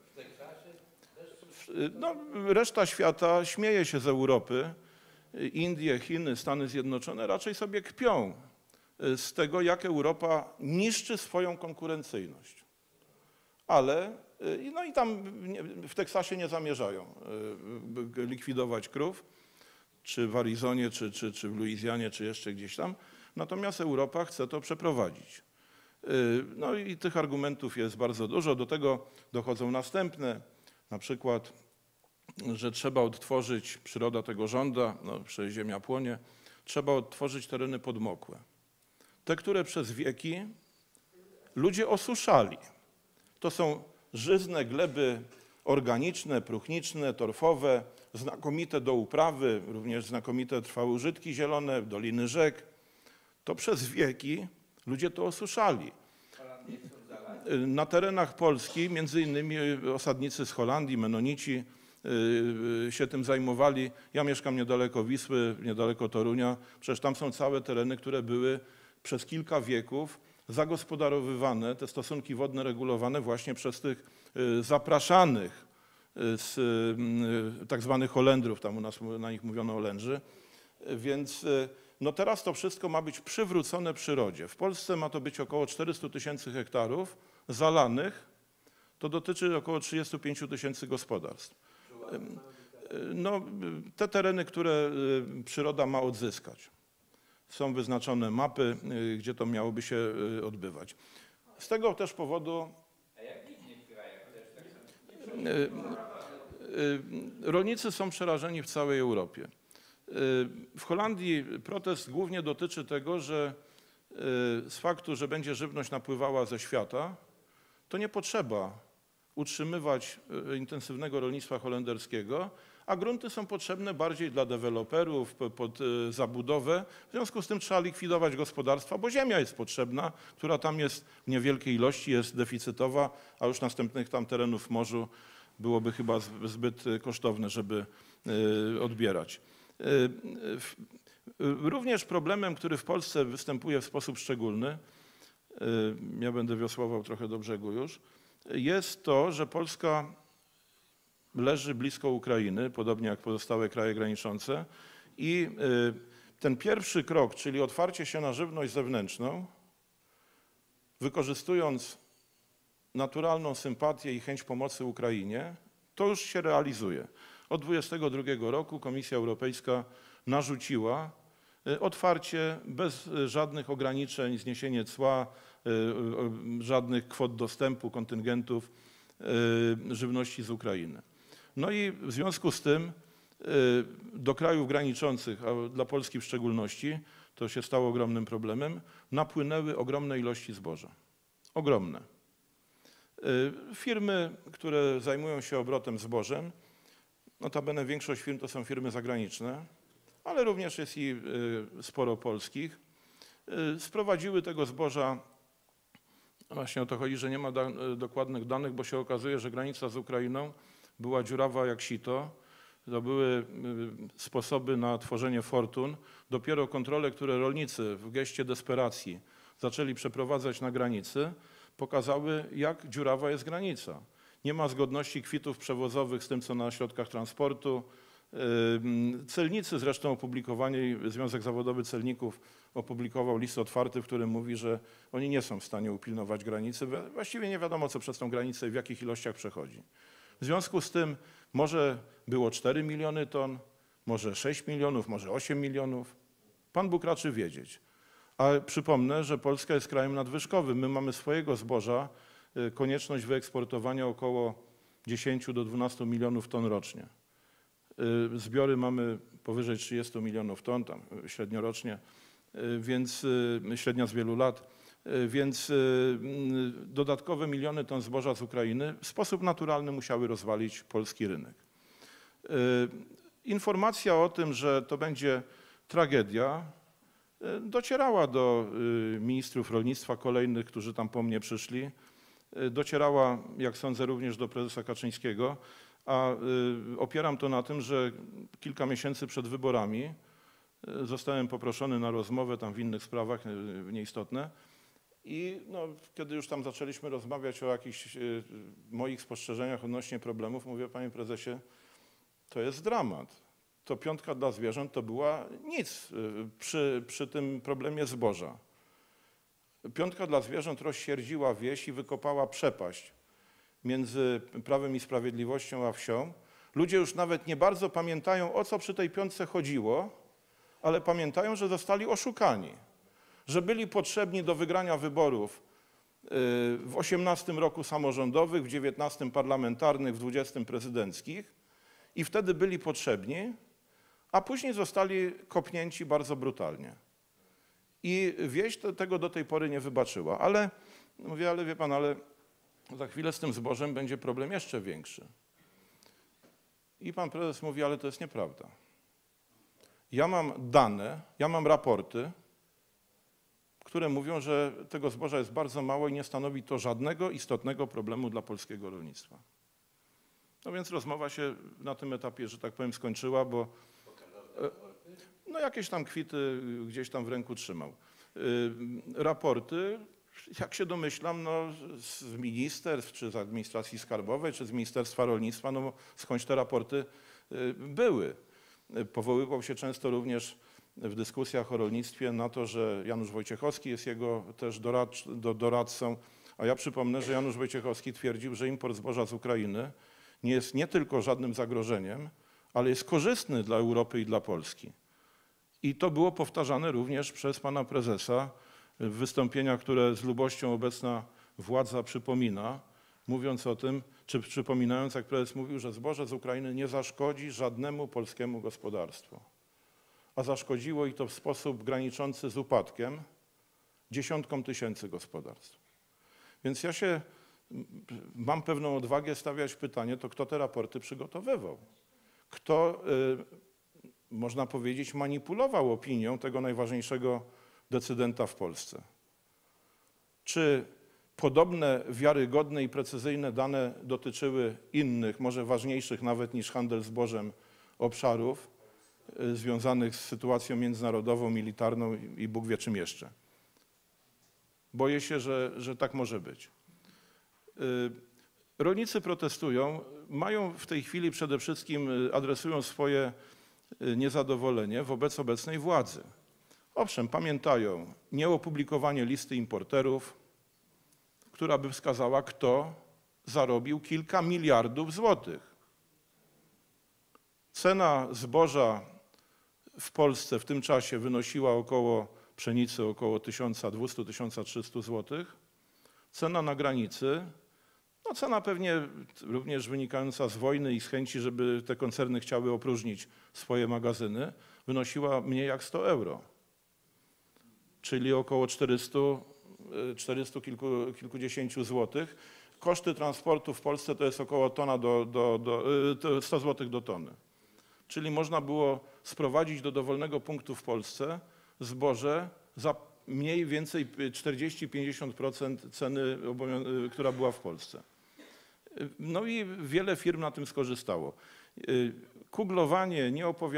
No, reszta świata śmieje się z Europy. Indie, Chiny, Stany Zjednoczone raczej sobie kpią z tego, jak Europa niszczy swoją konkurencyjność. Ale no i tam w Teksasie nie zamierzają likwidować krów, czy w Arizonie, czy w Luizjanie, czy jeszcze gdzieś tam. Natomiast Europa chce to przeprowadzić. No i tych argumentów jest bardzo dużo. Do tego dochodzą następne, na przykład, że trzeba odtworzyć, przyroda tego żąda, no, przecież ziemia płonie, trzeba odtworzyć tereny podmokłe. Te, które przez wieki ludzie osuszali. To są żyzne gleby organiczne, próchniczne, torfowe, znakomite do uprawy, również znakomite trwały użytki zielone, doliny rzek. To przez wieki ludzie to osuszali. Na terenach Polski, między innymi osadnicy z Holandii, Menonici się tym zajmowali. Ja mieszkam niedaleko Wisły, niedaleko Torunia. Przecież tam są całe tereny, które były przez kilka wieków zagospodarowywane, te stosunki wodne regulowane właśnie przez tych zapraszanych z tak zwanych Holendrów, tam u nas na nich mówiono Holendrzy. Więc no teraz to wszystko ma być przywrócone przyrodzie. W Polsce ma to być około 400 000 hektarów zalanych. To dotyczy około 35 000 gospodarstw. No, te tereny, które przyroda ma odzyskać. Są wyznaczone mapy, gdzie to miałoby się odbywać. Z tego też powodu rolnicy są przerażeni w całej Europie. W Holandii protest głównie dotyczy tego, że z faktu, że będzie żywność napływała ze świata, to nie potrzeba utrzymywać intensywnego rolnictwa holenderskiego, a grunty są potrzebne bardziej dla deweloperów, pod zabudowę. W związku z tym trzeba likwidować gospodarstwa, bo ziemia jest potrzebna, która tam jest w niewielkiej ilości, jest deficytowa, a już następnych tam terenów w morzu byłoby chyba zbyt kosztowne, żeby odbierać. Również problemem, który w Polsce występuje w sposób szczególny, ja będę wiosłował trochę do brzegu już, jest to, że Polska leży blisko Ukrainy, podobnie jak pozostałe kraje graniczące i ten pierwszy krok, czyli otwarcie się na żywność zewnętrzną, wykorzystując naturalną sympatię i chęć pomocy Ukrainie, to już się realizuje. Od 2022 roku Komisja Europejska narzuciła otwarcie bez żadnych ograniczeń, zniesienie cła, żadnych kwot dostępu, kontyngentów żywności z Ukrainy. No i w związku z tym do krajów graniczących, a dla Polski w szczególności, to się stało ogromnym problemem, napłynęły ogromne ilości zboża. Ogromne. Firmy, które zajmują się obrotem zbożem, notabene większość firm to są firmy zagraniczne, ale również jest i sporo polskich, sprowadziły tego zboża Właśnie o to chodzi, że nie ma dokładnych danych, bo się okazuje, że granica z Ukrainą była dziurawa jak sito. To były sposoby na tworzenie fortun. Dopiero kontrole, które rolnicy w geście desperacji zaczęli przeprowadzać na granicy, pokazały, jak dziurawa jest granica. Nie ma zgodności kwitów przewozowych z tym, co na środkach transportu. Celnicy zresztą opublikowali, Związek Zawodowy Celników opublikował list otwarty, w którym mówi, że oni nie są w stanie upilnować granicy. Właściwie nie wiadomo, co przez tą granicę i w jakich ilościach przechodzi. W związku z tym może było 4 miliony ton, może 6 milionów, może 8 milionów. Pan Bóg raczy wiedzieć. A przypomnę, że Polska jest krajem nadwyżkowym. My mamy swojego zboża, konieczność wyeksportowania około 10 do 12 milionów ton rocznie. Zbiory mamy powyżej 30 milionów ton, tam średniorocznie, więc średnia z wielu lat, więc dodatkowe miliony ton zboża z Ukrainy w sposób naturalny musiały rozwalić polski rynek. Informacja o tym, że to będzie tragedia, docierała do ministrów rolnictwa kolejnych, którzy tam po mnie przyszli. Docierała, jak sądzę, również do prezesa Kaczyńskiego, a opieram to na tym, że kilka miesięcy przed wyborami zostałem poproszony na rozmowę tam w innych sprawach, nieistotne. I no, kiedy już tam zaczęliśmy rozmawiać o jakichś moich spostrzeżeniach odnośnie problemów, mówię, panie prezesie, to jest dramat. To piątka dla zwierząt to była nic przy tym problemie zboża. Piątka dla zwierząt rozsierdziła wieś i wykopała przepaść między Prawem i Sprawiedliwością a wsią. Ludzie już nawet nie bardzo pamiętają, o co przy tej piątce chodziło, ale pamiętają, że zostali oszukani, że byli potrzebni do wygrania wyborów w 18 roku samorządowych, w 19 parlamentarnych, w 20 prezydenckich i wtedy byli potrzebni, a później zostali kopnięci bardzo brutalnie. I wieś tego do tej pory nie wybaczyła. Ale mówię, ale wie pan, ale za chwilę z tym zbożem będzie problem jeszcze większy. I pan prezes mówi, ale to jest nieprawda. Ja mam dane, ja mam raporty, które mówią, że tego zboża jest bardzo mało i nie stanowi to żadnego istotnego problemu dla polskiego rolnictwa. No więc rozmowa się na tym etapie, że tak powiem, skończyła, bo no jakieś tam kwity gdzieś tam w ręku trzymał. Raporty, jak się domyślam, no z ministerstw, czy z administracji skarbowej, czy z Ministerstwa Rolnictwa, no skądś te raporty były. Powoływał się często również w dyskusjach o rolnictwie na to, że Janusz Wojciechowski jest jego też doradcą, a ja przypomnę, że Janusz Wojciechowski twierdził, że import zboża z Ukrainy nie jest nie tylko żadnym zagrożeniem, ale jest korzystny dla Europy i dla Polski. I to było powtarzane również przez pana prezesa w wystąpieniach, które z lubością obecna władza przypomina, mówiąc o tym, czy przypominając, jak prezes mówił, że zboże z Ukrainy nie zaszkodzi żadnemu polskiemu gospodarstwu. A zaszkodziło i to w sposób graniczący z upadkiem dziesiątkom tysięcy gospodarstw. Więc ja mam pewną odwagę stawiać pytanie, to kto te raporty przygotowywał? Kto, można powiedzieć, manipulował opinią tego najważniejszego decydenta w Polsce? Czy podobne, wiarygodne i precyzyjne dane dotyczyły innych, może ważniejszych nawet niż handel zbożem obszarów związanych z sytuacją międzynarodową, militarną i Bóg wie czym jeszcze? Boję się, że tak może być. Rolnicy protestują, mają w tej chwili przede wszystkim, adresują swoje niezadowolenie wobec obecnej władzy. Owszem, pamiętają nieopublikowanie listy importerów, która by wskazała, kto zarobił kilka miliardów złotych. Cena zboża w Polsce w tym czasie wynosiła pszenicy około 1200–1300 zł. Cena na granicy, no cena pewnie również wynikająca z wojny i z chęci, żeby te koncerny chciały opróżnić swoje magazyny, wynosiła mniej jak 100 euro, czyli około 400 kilkudziesięciu złotych. Koszty transportu w Polsce to jest około 100 zł do tony. Czyli można było sprowadzić do dowolnego punktu w Polsce zboże za mniej więcej 40-50% ceny, która była w Polsce. No i wiele firm na tym skorzystało. Kuglowanie,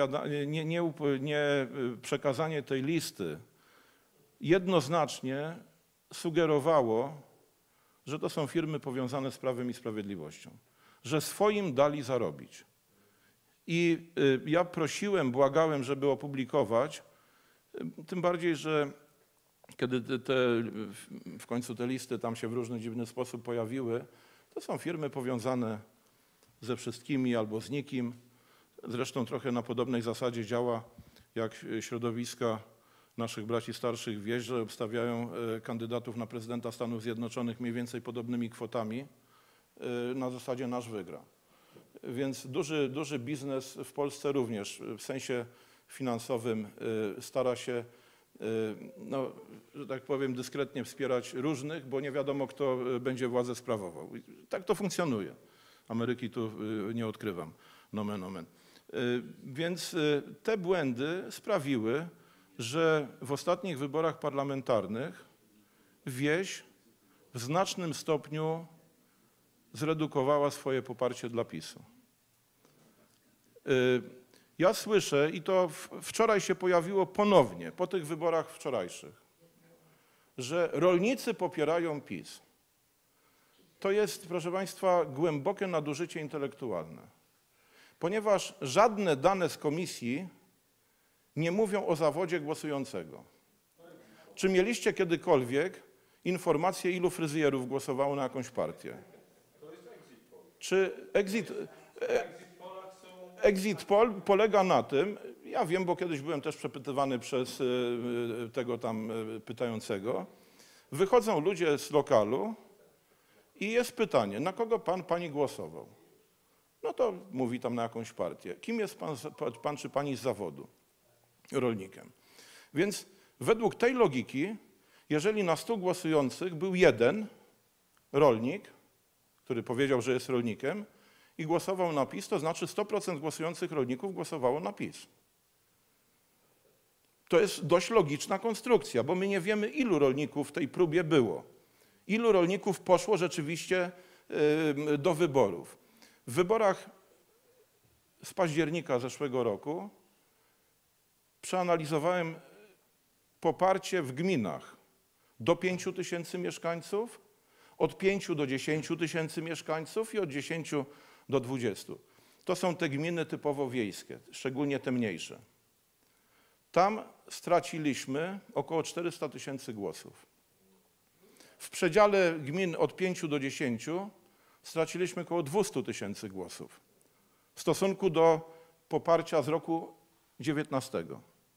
nie przekazanie tej listy jednoznacznie sugerowało, że to są firmy powiązane z Prawem i Sprawiedliwością, że swoim dali zarobić. I ja prosiłem, błagałem, żeby opublikować, tym bardziej, że kiedy w końcu te listy tam się w różny dziwny sposób pojawiły, to są firmy powiązane ze wszystkimi albo z nikim. Zresztą trochę na podobnej zasadzie działa, jak środowiska naszych braci starszych wieś, że obstawiają kandydatów na prezydenta Stanów Zjednoczonych mniej więcej podobnymi kwotami na zasadzie nasz wygra. Więc duży biznes w Polsce również w sensie finansowym stara się, no, że tak powiem, dyskretnie wspierać różnych, bo nie wiadomo, kto będzie władzę sprawował. I tak to funkcjonuje. Ameryki tu nie odkrywam, nomen omen. Więc te błędy sprawiły, że w ostatnich wyborach parlamentarnych wieś w znacznym stopniu zredukowała swoje poparcie dla PiS-u. Ja słyszę, i to wczoraj się pojawiło ponownie, po tych wyborach wczorajszych, że rolnicy popierają PiS. To jest, proszę Państwa, głębokie nadużycie intelektualne, ponieważ żadne dane z komisji nie mówią o zawodzie głosującego. Czy mieliście kiedykolwiek informację, ilu fryzjerów głosowało na jakąś partię? Czy exit poll polega na tym, ja wiem, bo kiedyś byłem też przepytywany przez tego tam pytającego, wychodzą ludzie z lokalu i jest pytanie, na kogo pani głosował? No to mówi tam na jakąś partię. Kim jest pan czy pani z zawodu? Rolnikiem. Więc według tej logiki, jeżeli na 100 głosujących był jeden rolnik, który powiedział, że jest rolnikiem i głosował na PiS, to znaczy 100% głosujących rolników głosowało na PiS. To jest dość logiczna konstrukcja, bo my nie wiemy, ilu rolników w tej próbie było. Ilu rolników poszło rzeczywiście do wyborów. W wyborach z października zeszłego roku przeanalizowałem poparcie w gminach do 5 000 mieszkańców, od 5 do 10 000 mieszkańców i od 10 do 20. To są te gminy typowo wiejskie, szczególnie te mniejsze. Tam straciliśmy około 400 000 głosów. W przedziale gmin od 5 do 10 straciliśmy około 200 000 głosów w stosunku do poparcia z roku 19.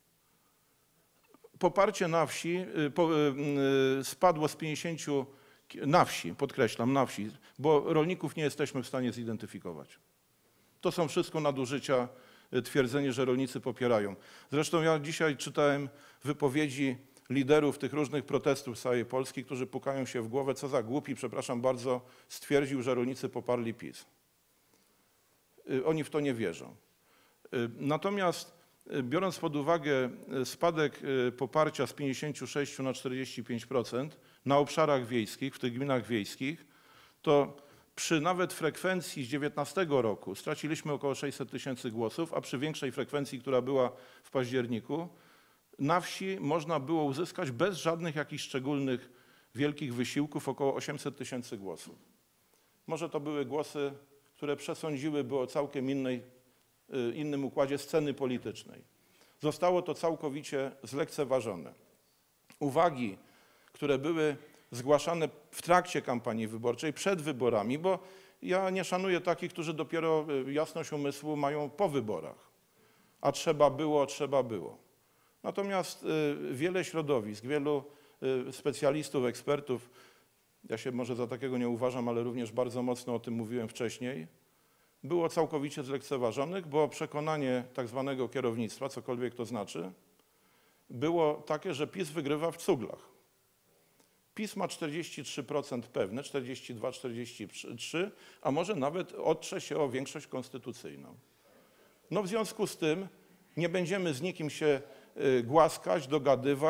Poparcie na wsi spadło z 50, na wsi, podkreślam, na wsi, bo rolników nie jesteśmy w stanie zidentyfikować. To są wszystko nadużycia, twierdzenie, że rolnicy popierają. Zresztą ja dzisiaj czytałem wypowiedzi liderów tych różnych protestów z całej Polski, którzy pukają się w głowę, co za głupi, przepraszam bardzo, stwierdził, że rolnicy poparli PiS. Oni w to nie wierzą. Natomiast biorąc pod uwagę spadek poparcia z 56 na 45% na obszarach wiejskich, w tych gminach wiejskich, to przy nawet frekwencji z 19 roku straciliśmy około 600 000 głosów, a przy większej frekwencji, która była w październiku, na wsi można było uzyskać bez żadnych jakichś szczególnych wielkich wysiłków około 800 000 głosów. Może to były głosy, które przesądziłyby o całkiem innym układzie sceny politycznej. Zostało to całkowicie zlekceważone. Uwagi, które były zgłaszane w trakcie kampanii wyborczej, przed wyborami, bo ja nie szanuję takich, którzy dopiero jasność umysłu mają po wyborach. A trzeba było. Natomiast wiele środowisk, wielu specjalistów, ekspertów, ja się może za takiego nie uważam, ale również bardzo mocno o tym mówiłem wcześniej, było całkowicie zlekceważonych, bo przekonanie tak zwanego kierownictwa, cokolwiek to znaczy, było takie, że PiS wygrywa w cuglach. PiS ma 43% pewne, 42, 43, a może nawet otrze się o większość konstytucyjną. No w związku z tym nie będziemy z nikim się głaskać, dogadywać,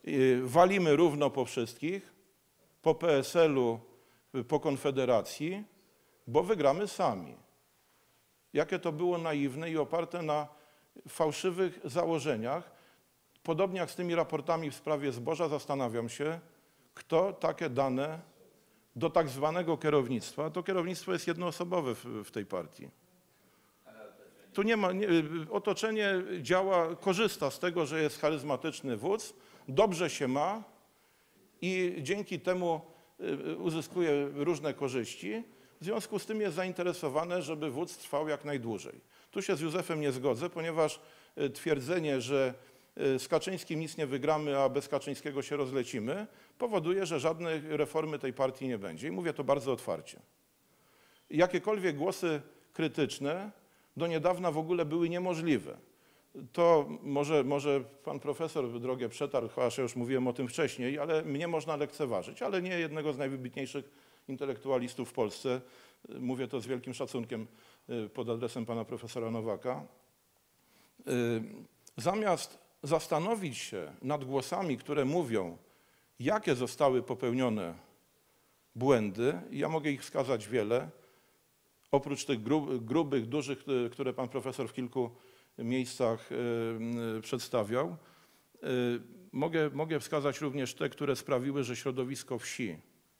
walimy równo po wszystkich, po PSL-u, po Konfederacji, bo wygramy sami. Jakie to było naiwne i oparte na fałszywych założeniach. Podobnie jak z tymi raportami w sprawie zboża, zastanawiam się, kto takie dane do tak zwanego kierownictwa, to kierownictwo jest jednoosobowe w tej partii. Tu nie ma, otoczenie działa, korzysta z tego, że jest charyzmatyczny wódz, dobrze się ma i dzięki temu uzyskuje różne korzyści. W związku z tym jest zainteresowane, żeby wódz trwał jak najdłużej. Tu się z Józefem nie zgodzę, ponieważ twierdzenie, że z Kaczyńskim nic nie wygramy, a bez Kaczyńskiego się rozlecimy, powoduje, że żadnej reformy tej partii nie będzie. I mówię to bardzo otwarcie. Jakiekolwiek głosy krytyczne do niedawna w ogóle były niemożliwe. To może pan profesor drogę przetarł, chociaż ja już mówiłem o tym wcześniej, ale mnie można lekceważyć, ale nie jednego z najwybitniejszych intelektualistów w Polsce. Mówię to z wielkim szacunkiem pod adresem pana profesora Nowaka. Zamiast zastanowić się nad głosami, które mówią, jakie zostały popełnione błędy, ja mogę ich wskazać wiele, oprócz tych grubych, dużych, które pan profesor w kilku miejscach przedstawiał, mogę wskazać również te, które sprawiły, że środowisko wsi,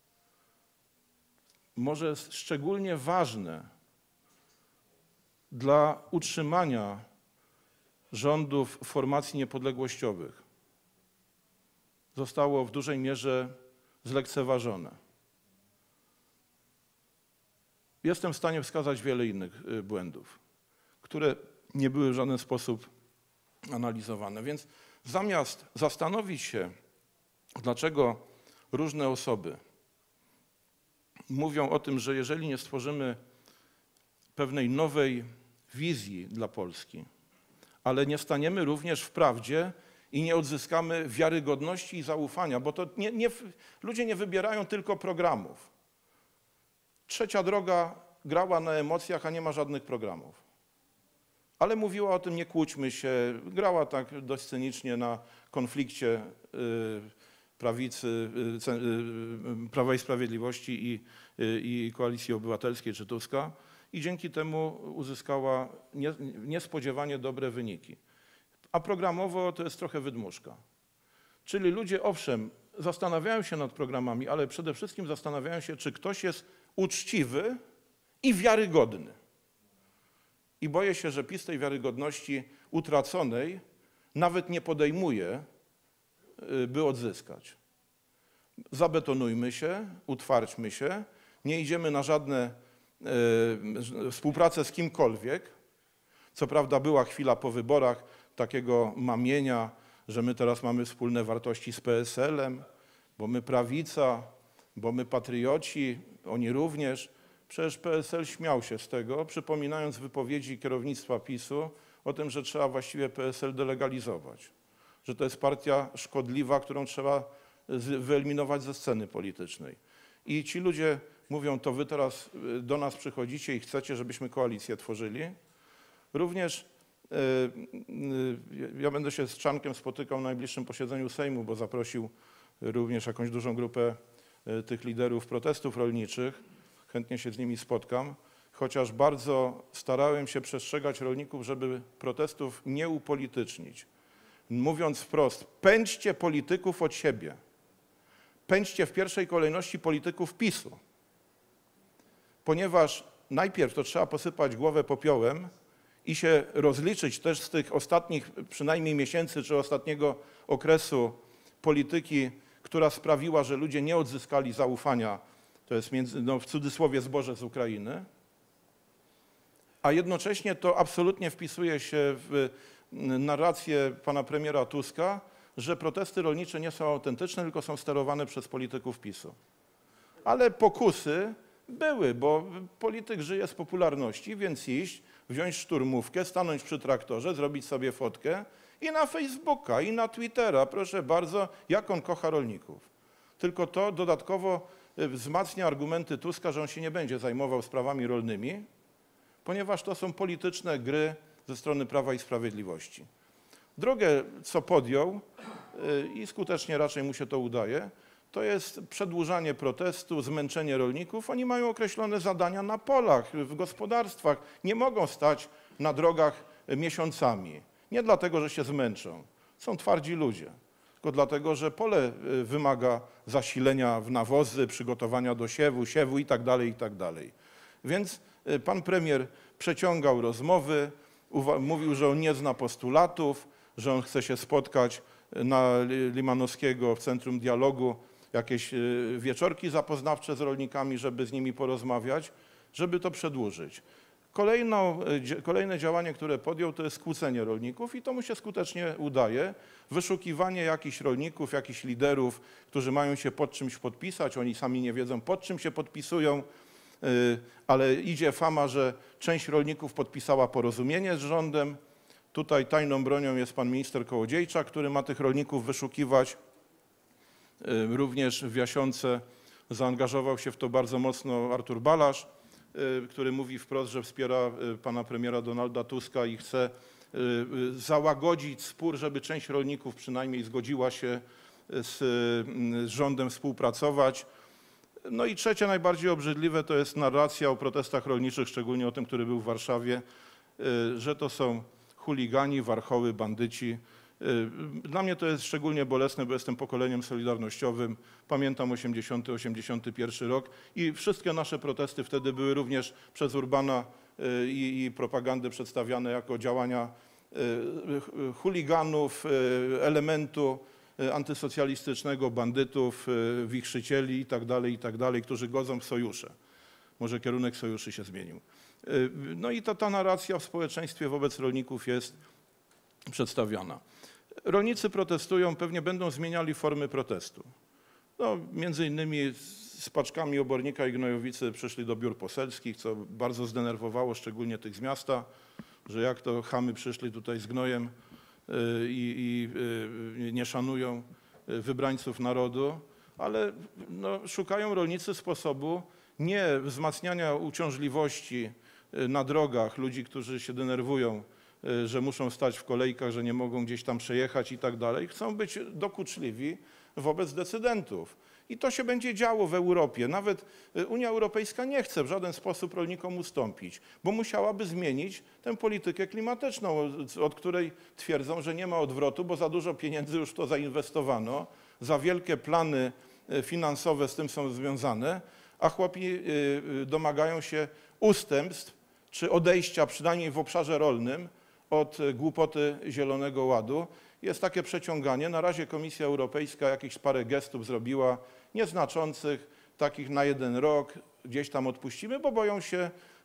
może szczególnie ważne dla utrzymania rządów formacji niepodległościowych, zostało w dużej mierze zlekceważone. Jestem w stanie wskazać wiele innych błędów, które nie były w żaden sposób analizowane. Więc zamiast zastanowić się, dlaczego różne osoby mówią o tym, że jeżeli nie stworzymy pewnej nowej wizji dla Polski, ale nie staniemy również w prawdzie i nie odzyskamy wiarygodności i zaufania, bo to ludzie nie wybierają tylko programów. Trzecia droga grała na emocjach, a nie ma żadnych programów. Ale mówiła o tym, nie kłóćmy się, grała tak dość cynicznie na konflikcie prawicy, Prawa i Sprawiedliwości i Koalicji Obywatelskiej czy Tuska i dzięki temu uzyskała niespodziewanie dobre wyniki. A programowo to jest trochę wydmuszka. Czyli ludzie owszem zastanawiają się nad programami, ale przede wszystkim zastanawiają się, czy ktoś jest uczciwy i wiarygodny. I boję się, że PiS tej wiarygodności utraconej nawet nie podejmuje, by odzyskać. Zabetonujmy się, utwardźmy się, nie idziemy na żadne współpracę z kimkolwiek. Co prawda była chwila po wyborach takiego mamienia, że my teraz mamy wspólne wartości z PSL-em, bo my prawica, bo my patrioci, oni również. Przecież PSL śmiał się z tego, przypominając wypowiedzi kierownictwa PiS-u o tym, że trzeba właściwie PSL delegalizować, że to jest partia szkodliwa, którą trzeba wyeliminować ze sceny politycznej. I ci ludzie mówią, to wy teraz do nas przychodzicie i chcecie, żebyśmy koalicję tworzyli. Również ja będę się z Czankiem spotykał na najbliższym posiedzeniu Sejmu, bo zaprosił również jakąś dużą grupę tych liderów protestów rolniczych. Chętnie się z nimi spotkam, chociaż bardzo starałem się przestrzegać rolników, żeby protestów nie upolitycznić. Mówiąc wprost, pędźcie polityków od siebie. Pędźcie w pierwszej kolejności polityków PiS-u. Ponieważ najpierw to trzeba posypać głowę popiołem i się rozliczyć też z tych ostatnich przynajmniej miesięcy czy ostatniego okresu polityki, która sprawiła, że ludzie nie odzyskali zaufania, to jest w cudzysłowie zboże z Ukrainy, a jednocześnie to absolutnie wpisuje się w narrację pana premiera Tuska, że protesty rolnicze nie są autentyczne, tylko są sterowane przez polityków PiS-u. Ale pokusy były, bo polityk żyje z popularności, więc iść, wziąć szturmówkę, stanąć przy traktorze, zrobić sobie fotkę i na Facebooka, i na Twittera, proszę bardzo, jak on kocha rolników. Tylko to dodatkowo wzmacnia argumenty Tuska, że on się nie będzie zajmował sprawami rolnymi, ponieważ to są polityczne gry ze strony Prawa i Sprawiedliwości. Drugie, co podjął i skutecznie raczej mu się to udaje, to jest przedłużanie protestu, zmęczenie rolników. Oni mają określone zadania na polach, w gospodarstwach. Nie mogą stać na drogach miesiącami. Nie dlatego, że się zmęczą. Są twardzi ludzie. Tylko dlatego, że pole wymaga zasilenia w nawozy, przygotowania do siewu i tak dalej, i tak dalej. Więc pan premier przeciągał rozmowy, mówił, że on nie zna postulatów, że on chce się spotkać na Limanowskiego w Centrum Dialogu, jakieś wieczorki zapoznawcze z rolnikami, żeby z nimi porozmawiać, żeby to przedłużyć. Kolejne działanie, które podjął, to jest skłócenie rolników i to mu się skutecznie udaje. Wyszukiwanie jakichś rolników, jakichś liderów, którzy mają się pod czymś podpisać. Oni sami nie wiedzą, pod czym się podpisują, ale idzie fama, że część rolników podpisała porozumienie z rządem. Tutaj tajną bronią jest pan minister Kołodziejczak, który ma tych rolników wyszukiwać. Również w Jasionce zaangażował się w to bardzo mocno Artur Balasz, który mówi wprost, że wspiera pana premiera Donalda Tuska i chce załagodzić spór, żeby część rolników przynajmniej zgodziła się z rządem współpracować. No i trzecie, najbardziej obrzydliwe, to jest narracja o protestach rolniczych, szczególnie o tym, który był w Warszawie, że to są chuligani, warchoły, bandyci. Dla mnie to jest szczególnie bolesne, bo jestem pokoleniem solidarnościowym. Pamiętam 80-81 rok i wszystkie nasze protesty wtedy były również przez Urbana i propagandę przedstawiane jako działania chuliganów, elementu antysocjalistycznego, bandytów, wichrzycieli i tak dalej, którzy godzą w sojusze. Może kierunek sojuszy się zmienił. No i ta narracja w społeczeństwie wobec rolników jest przedstawiana. Rolnicy protestują, pewnie będą zmieniali formy protestu. No, między innymi z paczkami obornika i gnojowicy przyszli do biur poselskich, co bardzo zdenerwowało szczególnie tych z miasta, że jak to chamy przyszli tutaj z gnojem i nie szanują wybrańców narodu, ale no, szukają rolnicy sposobu nie wzmacniania uciążliwości na drogach ludzi, którzy się denerwują, że muszą stać w kolejkach, że nie mogą gdzieś tam przejechać i tak dalej. Chcą być dokuczliwi wobec decydentów. I to się będzie działo w Europie. Nawet Unia Europejska nie chce w żaden sposób rolnikom ustąpić, bo musiałaby zmienić tę politykę klimatyczną, od której twierdzą, że nie ma odwrotu, bo za dużo pieniędzy już w to zainwestowano, za wielkie plany finansowe z tym są związane, a chłopi domagają się ustępstw czy odejścia, przynajmniej w obszarze rolnym, od głupoty Zielonego Ładu. Jest takie przeciąganie. Na razie Komisja Europejska jakieś parę gestów zrobiła, nieznaczących, takich na 1 rok, gdzieś tam odpuścimy, bo boją się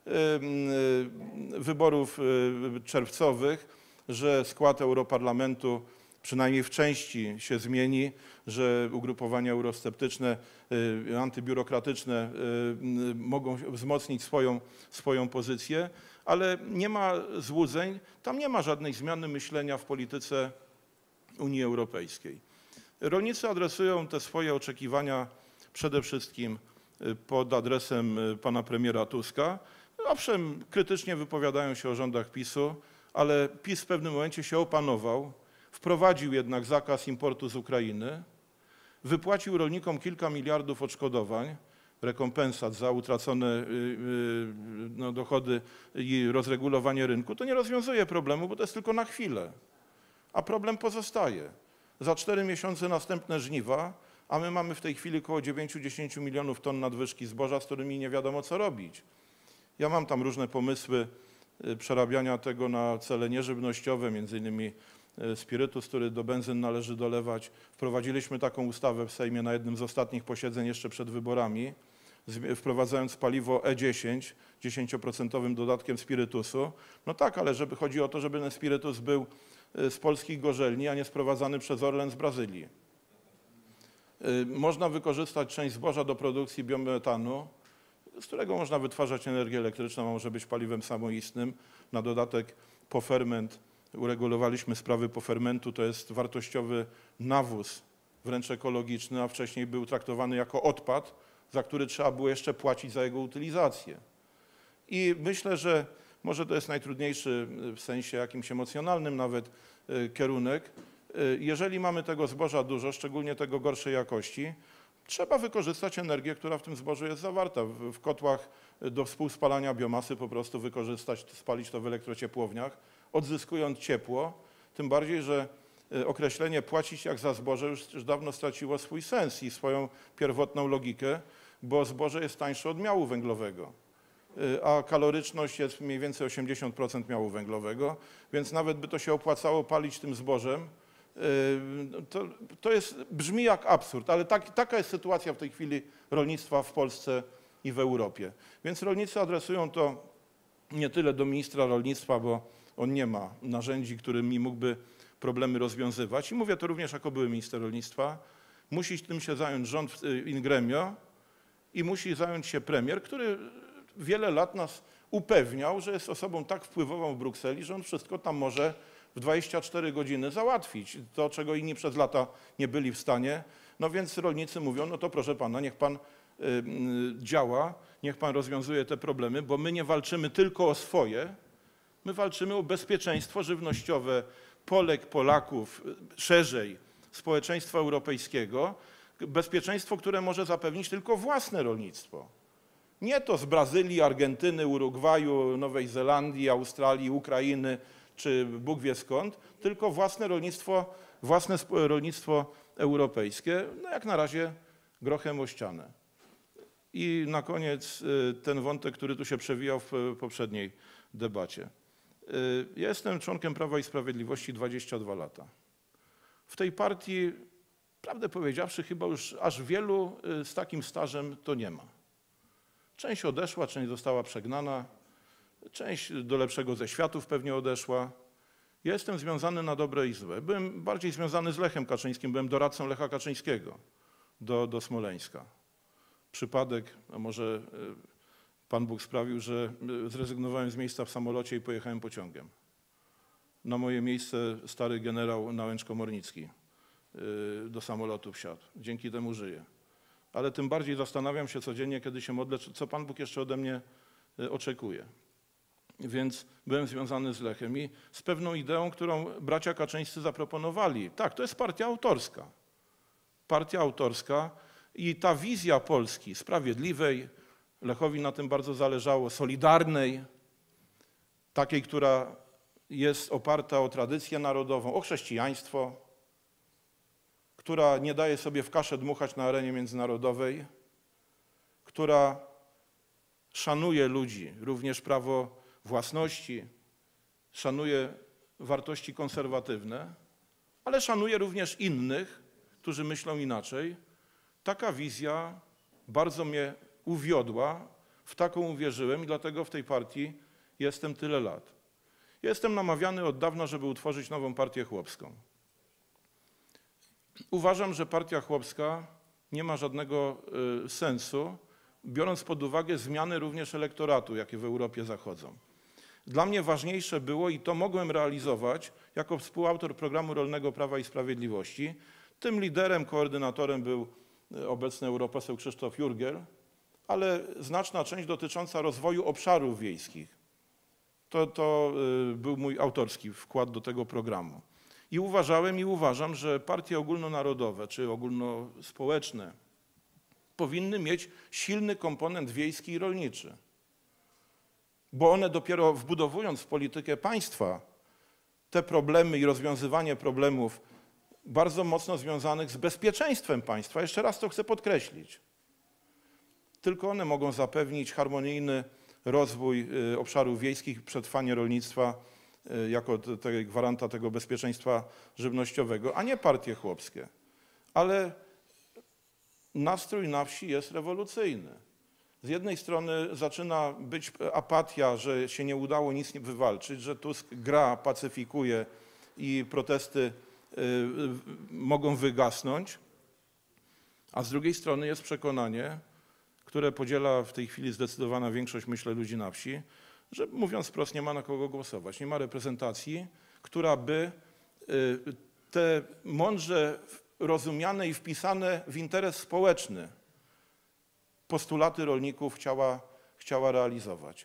wyborów czerwcowych, że skład Europarlamentu przynajmniej w części się zmieni, że ugrupowania eurosceptyczne, antybiurokratyczne mogą wzmocnić swoją pozycję, ale nie ma złudzeń, tam nie ma żadnej zmiany myślenia w polityce Unii Europejskiej. Rolnicy adresują te swoje oczekiwania przede wszystkim pod adresem pana premiera Tuska. Owszem, krytycznie wypowiadają się o rządach PiS-u, ale PiS w pewnym momencie się opanował, wprowadził jednak zakaz importu z Ukrainy, wypłacił rolnikom kilka miliardów odszkodowań, rekompensat za utracone dochody i rozregulowanie rynku. To nie rozwiązuje problemu, bo to jest tylko na chwilę, a problem pozostaje. Za 4 miesiące następne żniwa, a my mamy w tej chwili około 9-10 milionów ton nadwyżki zboża, z którymi nie wiadomo co robić. Ja mam tam różne pomysły przerabiania tego na cele nieżywnościowe, między innymi spirytus, który do benzyn należy dolewać. Wprowadziliśmy taką ustawę w Sejmie na jednym z ostatnich posiedzeń jeszcze przed wyborami, wprowadzając paliwo E10, 10% dodatkiem spirytusu. No tak, ale chodzi o to, żeby ten spirytus był z polskich gorzelni, a nie sprowadzany przez Orlen z Brazylii. Można wykorzystać część zboża do produkcji biometanu, z którego można wytwarzać energię elektryczną, a może być paliwem samoistnym. Na dodatek poferment, uregulowaliśmy sprawy pofermentu, to jest wartościowy nawóz, wręcz ekologiczny, a wcześniej był traktowany jako odpad, za który trzeba było jeszcze płacić za jego utylizację. I myślę, że może to jest najtrudniejszy w sensie jakimś emocjonalnym nawet kierunek. Jeżeli mamy tego zboża dużo, szczególnie tego gorszej jakości, trzeba wykorzystać energię, która w tym zbożu jest zawarta. W kotłach do współspalania biomasy po prostu wykorzystać, spalić to w elektrociepłowniach, odzyskując ciepło. Tym bardziej, że określenie płacić jak za zboże już dawno straciło swój sens i swoją pierwotną logikę, bo zboże jest tańsze od miału węglowego, a kaloryczność jest mniej więcej 80% miału węglowego, więc nawet by to się opłacało palić tym zbożem, to brzmi jak absurd, ale taka jest sytuacja w tej chwili rolnictwa w Polsce i w Europie. Więc rolnicy adresują to nie tyle do ministra rolnictwa, bo on nie ma narzędzi, którymi mógłby problemy rozwiązywać. I mówię to również jako były minister rolnictwa. Musi tym się zająć rząd in gremio i musi zająć się premier, który wiele lat nas upewniał, że jest osobą tak wpływową w Brukseli, że on wszystko tam może w 24 godziny załatwić. To, czego inni przez lata nie byli w stanie. No więc rolnicy mówią, no to proszę pana, niech pan działa, niech pan rozwiązuje te problemy, bo my nie walczymy tylko o swoje, my walczymy o bezpieczeństwo żywnościowe Polek, Polaków, szerzej społeczeństwa europejskiego, bezpieczeństwo, które może zapewnić tylko własne rolnictwo. Nie to z Brazylii, Argentyny, Urugwaju, Nowej Zelandii, Australii, Ukrainy, czy Bóg wie skąd, tylko własne rolnictwo europejskie, no jak na razie grochem o ścianę. I na koniec ten wątek, który tu się przewijał w poprzedniej debacie. Ja jestem członkiem Prawa i Sprawiedliwości 22 lata. W tej partii, prawdę powiedziawszy, chyba już aż wielu z takim stażem to nie ma. Część odeszła, część została przegnana, część do lepszego ze światów pewnie odeszła. Ja jestem związany na dobre i złe. Byłem bardziej związany z Lechem Kaczyńskim, byłem doradcą Lecha Kaczyńskiego do Smoleńska. Przypadek, a może Pan Bóg sprawił, że zrezygnowałem z miejsca w samolocie i pojechałem pociągiem. Na moje miejsce stary generał Nałęcz-Komornicki do samolotu wsiadł. Dzięki temu żyję. Ale tym bardziej zastanawiam się codziennie, kiedy się modlę, co Pan Bóg jeszcze ode mnie oczekuje. Więc byłem związany z Lechem i z pewną ideą, którą bracia Kaczyńscy zaproponowali. Tak, to jest partia autorska. Partia autorska i ta wizja Polski sprawiedliwej, Lechowi na tym bardzo zależało, solidarnej, takiej, która jest oparta o tradycję narodową, o chrześcijaństwo, która nie daje sobie w kaszę dmuchać na arenie międzynarodowej, która szanuje ludzi, również prawo własności, szanuje wartości konserwatywne, ale szanuje również innych, którzy myślą inaczej. Taka wizja bardzo mnie uwiodła, w taką uwierzyłem i dlatego w tej partii jestem tyle lat. Jestem namawiany od dawna, żeby utworzyć nową partię chłopską. Uważam, że partia chłopska nie ma żadnego sensu, biorąc pod uwagę zmiany również elektoratu, jakie w Europie zachodzą. Dla mnie ważniejsze było, i to mogłem realizować jako współautor programu rolnego Prawa i Sprawiedliwości. Tym liderem, koordynatorem był obecny europoseł Krzysztof Jurgiel, ale znaczna część dotycząca rozwoju obszarów wiejskich. To był mój autorski wkład do tego programu. I uważałem i uważam, że partie ogólnonarodowe czy ogólnospołeczne powinny mieć silny komponent wiejski i rolniczy. Bo one dopiero wbudowując w politykę państwa te problemy i rozwiązywanie problemów bardzo mocno związanych z bezpieczeństwem państwa, jeszcze raz to chcę podkreślić, tylko one mogą zapewnić harmonijny rozwój obszarów wiejskich, przetrwanie rolnictwa jako gwaranta tego bezpieczeństwa żywnościowego, a nie partie chłopskie. Ale nastrój na wsi jest rewolucyjny. Z jednej strony zaczyna być apatia, że się nie udało nic wywalczyć, że Tusk gra, pacyfikuje i protesty mogą wygasnąć, a z drugiej strony jest przekonanie, które podziela w tej chwili zdecydowana większość, myślę, ludzi na wsi, że mówiąc wprost nie ma na kogo głosować, nie ma reprezentacji, która by te mądrze rozumiane i wpisane w interes społeczny postulaty rolników chciała realizować.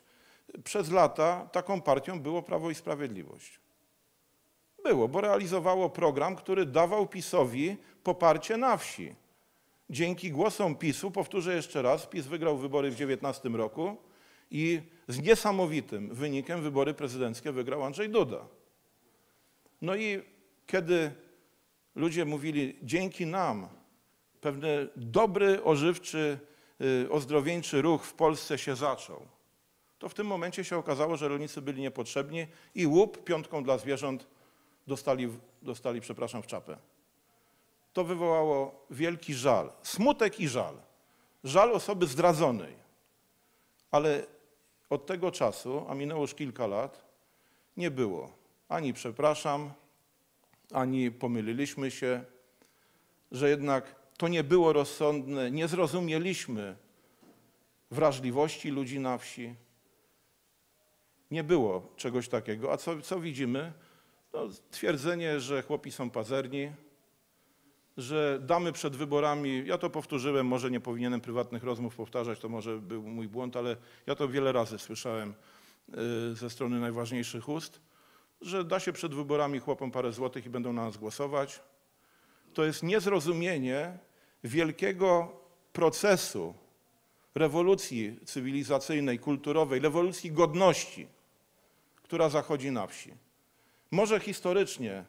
przez lata taką partią było Prawo i Sprawiedliwość. Było, bo realizowało program, który dawał PiS-owi poparcie na wsi. Dzięki głosom PiS-u, powtórzę jeszcze raz, PiS wygrał wybory w 2019 roku i z niesamowitym wynikiem wybory prezydenckie wygrał Andrzej Duda. No i kiedy ludzie mówili, dzięki nam pewien dobry, ożywczy, ozdrowieńczy ruch w Polsce się zaczął, to w tym momencie się okazało, że rolnicy byli niepotrzebni i łup piątką dla zwierząt dostali, przepraszam, w czapę. To wywołało wielki żal, smutek i żal. Żal osoby zdradzonej. Ale od tego czasu, a minęło już kilka lat, nie było ani przepraszam, ani pomyliliśmy się, że jednak to nie było rozsądne, nie zrozumieliśmy wrażliwości ludzi na wsi. Nie było czegoś takiego. A co widzimy? No, twierdzenie, że chłopi są pazerni, że damy przed wyborami, ja to powtórzyłem, może nie powinienem prywatnych rozmów powtarzać, to może był mój błąd, ale ja to wiele razy słyszałem ze strony najważniejszych ust, że da się przed wyborami chłopom parę złotych i będą na nas głosować. To jest niezrozumienie wielkiego procesu rewolucji cywilizacyjnej, kulturowej, rewolucji godności, która zachodzi na wsi. Może historycznie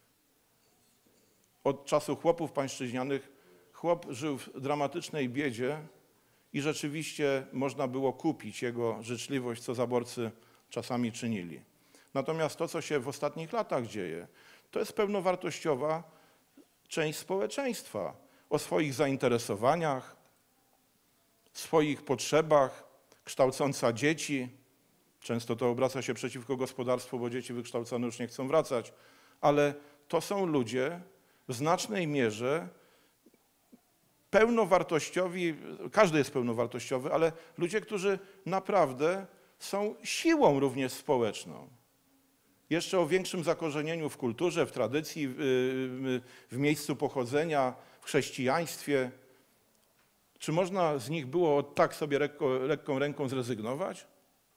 od czasu chłopów pańszczyźnianych chłop żył w dramatycznej biedzie i rzeczywiście można było kupić jego życzliwość, co zaborcy czasami czynili. Natomiast to, co się w ostatnich latach dzieje, to jest pełnowartościowa część społeczeństwa o swoich zainteresowaniach, swoich potrzebach, kształcąca dzieci. Często to obraca się przeciwko gospodarstwu, bo dzieci wykształcone już nie chcą wracać, ale to są ludzie w znacznej mierze pełnowartościowi, każdy jest pełnowartościowy, ale ludzie, którzy naprawdę są siłą również społeczną. Jeszcze o większym zakorzenieniu w kulturze, w tradycji, w miejscu pochodzenia, w chrześcijaństwie. Czy można z nich było tak sobie lekką ręką zrezygnować?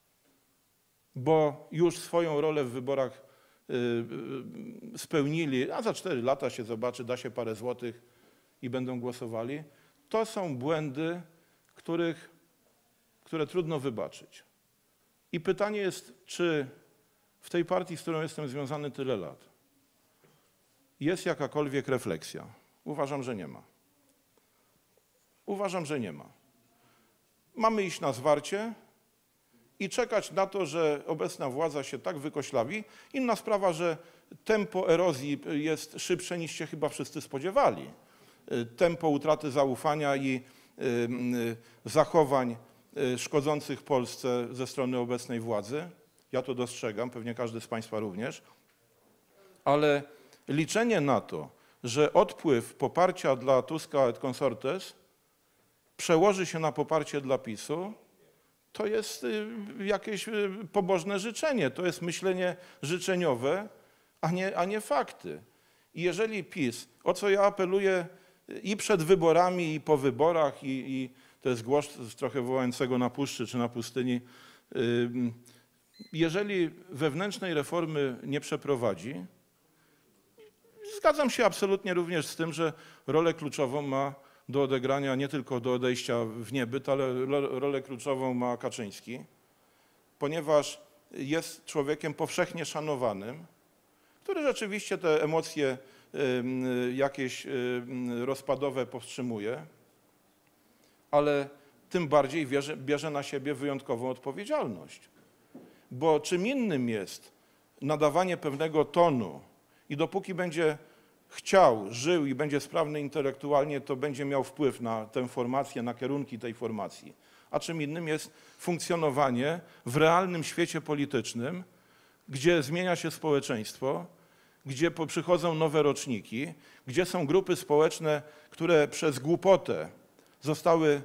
Bo już swoją rolę w wyborach spełnili, a za 4 lata się zobaczy, da się parę złotych i będą głosowali. To są błędy, które trudno wybaczyć. I pytanie jest, czy w tej partii, z którą jestem związany tyle lat, jest jakakolwiek refleksja? Uważam, że nie ma. Uważam, że nie ma. Mamy iść na zwarcie i czekać na to, że obecna władza się tak wykoślawi. Inna sprawa, że tempo erozji jest szybsze niż się chyba wszyscy spodziewali. Tempo utraty zaufania i zachowań szkodzących Polsce ze strony obecnej władzy. Ja to dostrzegam, pewnie każdy z Państwa również. Ale liczenie na to, że odpływ poparcia dla Tuska et consortes przełoży się na poparcie dla PiS-u, to jest jakieś pobożne życzenie, to jest myślenie życzeniowe, a nie fakty. I jeżeli PiS, o co ja apeluję i przed wyborami, i po wyborach, i to jest głos trochę wołającego na puszczy czy na pustyni, jeżeli wewnętrznej reformy nie przeprowadzi, zgadzam się absolutnie również z tym, że rolę kluczową ma do odegrania nie tylko do odejścia w niebyt, ale rolę kluczową ma Kaczyński, ponieważ jest człowiekiem powszechnie szanowanym, który rzeczywiście te emocje jakieś rozpadowe powstrzymuje, ale tym bardziej bierze na siebie wyjątkową odpowiedzialność. Bo czym innym jest nadawanie pewnego tonu i dopóki będzie chciał, żył i będzie sprawny intelektualnie, to będzie miał wpływ na tę formację, na kierunki tej formacji. A czym innym jest funkcjonowanie w realnym świecie politycznym, gdzie zmienia się społeczeństwo, gdzie przychodzą nowe roczniki, gdzie są grupy społeczne, które przez głupotę zostały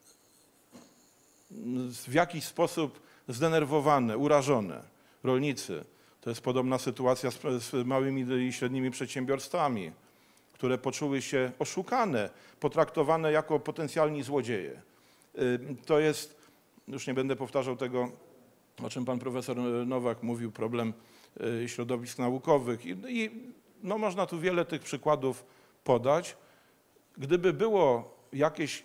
w jakiś sposób zdenerwowane, urażone. Rolnicy. To jest podobna sytuacja z małymi i średnimi przedsiębiorstwami, które poczuły się oszukane, potraktowane jako potencjalni złodzieje. To jest, już nie będę powtarzał tego o czym pan profesor Nowak mówił, problem środowisk naukowych i no można tu wiele tych przykładów podać. Gdyby było jakieś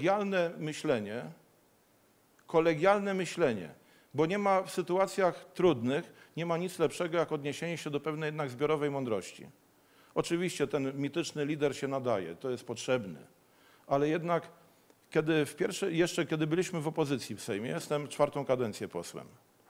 kolegialne myślenie, bo nie ma w sytuacjach trudnych, nie ma nic lepszego jak odniesienie się do pewnej jednak zbiorowej mądrości. Oczywiście ten mityczny lider się nadaje, to jest potrzebny, ale jednak jeszcze kiedy byliśmy w opozycji w Sejmie, jestem 4. kadencję posłem,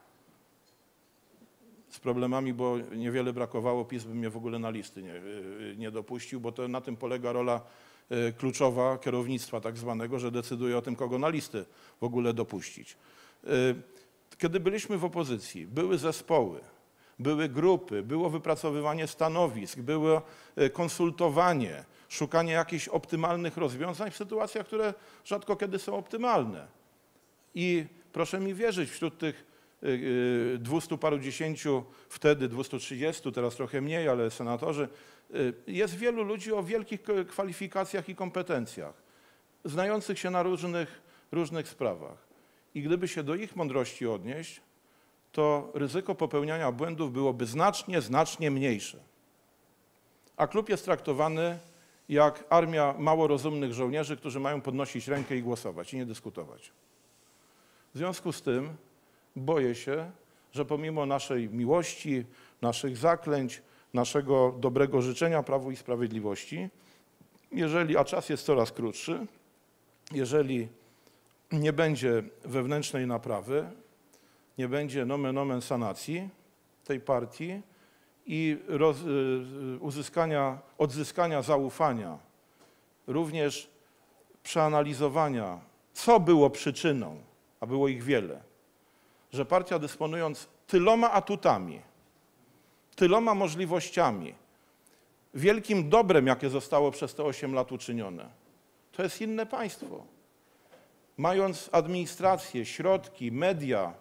z problemami, bo niewiele brakowało, PiS by mnie w ogóle na listy nie dopuścił, bo to na tym polega rola kluczowa kierownictwa tak zwanego, że decyduje o tym, kogo na listy w ogóle dopuścić. Kiedy byliśmy w opozycji, były zespoły, były grupy, było wypracowywanie stanowisk, było konsultowanie, szukanie jakichś optymalnych rozwiązań w sytuacjach, które rzadko kiedy są optymalne. I proszę mi wierzyć, wśród tych 200 parudziesięciu, wtedy 230, teraz trochę mniej, ale senatorzy, jest wielu ludzi o wielkich kwalifikacjach i kompetencjach, znających się na różnych sprawach. I gdyby się do ich mądrości odnieść, to ryzyko popełniania błędów byłoby znacznie mniejsze. A klub jest traktowany jak armia mało rozumnych żołnierzy, którzy mają podnosić rękę i głosować i nie dyskutować. W związku z tym boję się, że pomimo naszej miłości, naszych zaklęć, naszego dobrego życzenia Prawu i Sprawiedliwości, a czas jest coraz krótszy, jeżeli nie będzie wewnętrznej naprawy, nie będzie nomen omen sanacji tej partii i odzyskania zaufania, również przeanalizowania, co było przyczyną, a było ich wiele, że partia dysponując tyloma atutami, tyloma możliwościami, wielkim dobrem, jakie zostało przez te 8 lat uczynione, to jest inne państwo. Mając administrację, środki, media,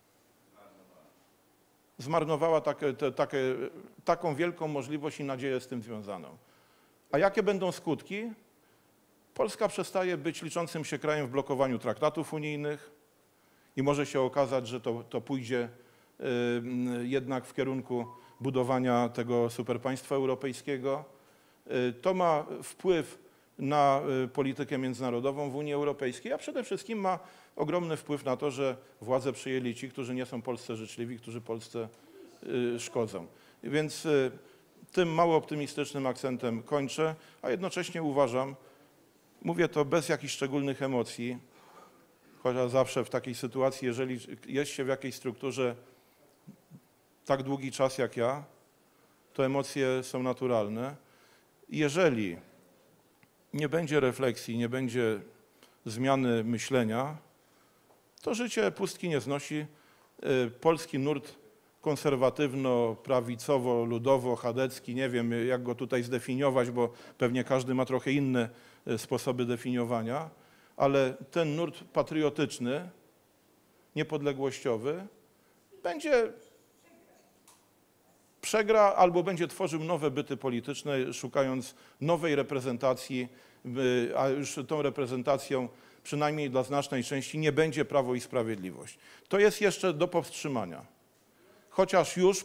zmarnowała taką wielką możliwość i nadzieję z tym związaną. A jakie będą skutki? Polska przestaje być liczącym się krajem w blokowaniu traktatów unijnych i może się okazać, że to pójdzie jednak w kierunku budowania tego superpaństwa europejskiego. To ma wpływ na politykę międzynarodową w Unii Europejskiej, a przede wszystkim ma ogromny wpływ na to, że władzę przyjęli ci, którzy nie są Polsce życzliwi, którzy Polsce szkodzą. Więc tym mało optymistycznym akcentem kończę, a jednocześnie uważam, mówię to bez jakichś szczególnych emocji, chociaż zawsze w takiej sytuacji, jeżeli jest się w jakiejś strukturze tak długi czas jak ja, to emocje są naturalne. Jeżeli nie będzie refleksji, nie będzie zmiany myślenia, to życie pustki nie znosi. Polski nurt konserwatywno-prawicowo, ludowo-chadecki, nie wiem jak go tutaj zdefiniować, bo pewnie każdy ma trochę inne sposoby definiowania, ale ten nurt patriotyczny, niepodległościowy przegra albo będzie tworzył nowe byty polityczne, szukając nowej reprezentacji, a już tą reprezentacją przynajmniej dla znacznej części nie będzie Prawo i Sprawiedliwość. To jest jeszcze do powstrzymania. Chociaż już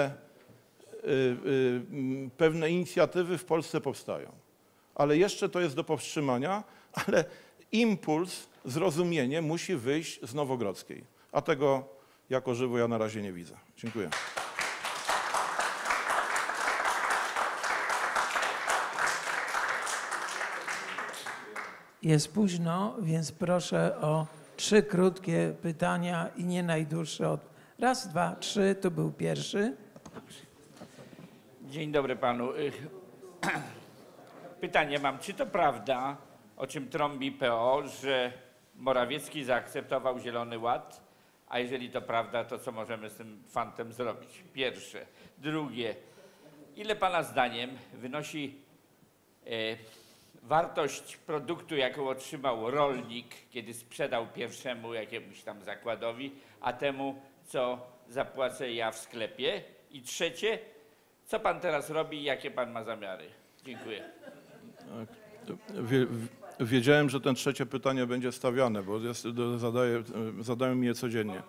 pewne inicjatywy w Polsce powstają. Ale jeszcze to jest do powstrzymania, ale impuls, zrozumienie musi wyjść z Nowogrodzkiej. A tego jako żywo ja na razie nie widzę. Dziękuję. Jest późno, więc proszę o 3 krótkie pytania i nie najdłuższe od... 1, 2, 3, to był pierwszy. Dzień dobry panu. Pytanie mam, czy to prawda, o czym trąbi PO, że Morawiecki zaakceptował Zielony Ład, a jeżeli to prawda, to co możemy z tym fantem zrobić? Pierwsze. Drugie, ile pana zdaniem wynosi wartość produktu, jaką otrzymał rolnik, kiedy sprzedał pierwszemu jakiemuś tam zakładowi, a temu, co zapłacę ja w sklepie? I trzecie, co pan teraz robi i jakie pan ma zamiary? Dziękuję. Wiedziałem, że ten trzecie pytanie będzie stawiane, bo zadają mi je codziennie.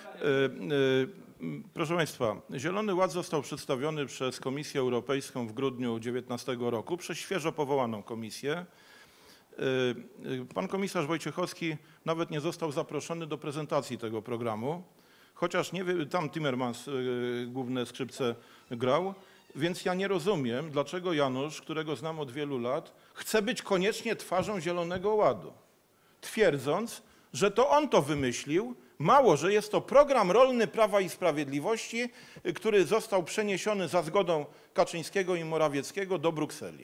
Proszę Państwa, Zielony Ład został przedstawiony przez Komisję Europejską w grudniu 2019 roku przez świeżo powołaną komisję. Pan komisarz Wojciechowski nawet nie został zaproszony do prezentacji tego programu, chociaż nie wie, tam Timmermans główne skrzypce grał, więc ja nie rozumiem, dlaczego Janusz, którego znam od wielu lat, chce być koniecznie twarzą Zielonego Ładu, twierdząc, że to on to wymyślił. Mało, że jest to program rolny Prawa i Sprawiedliwości, który został przeniesiony za zgodą Kaczyńskiego i Morawieckiego do Brukseli.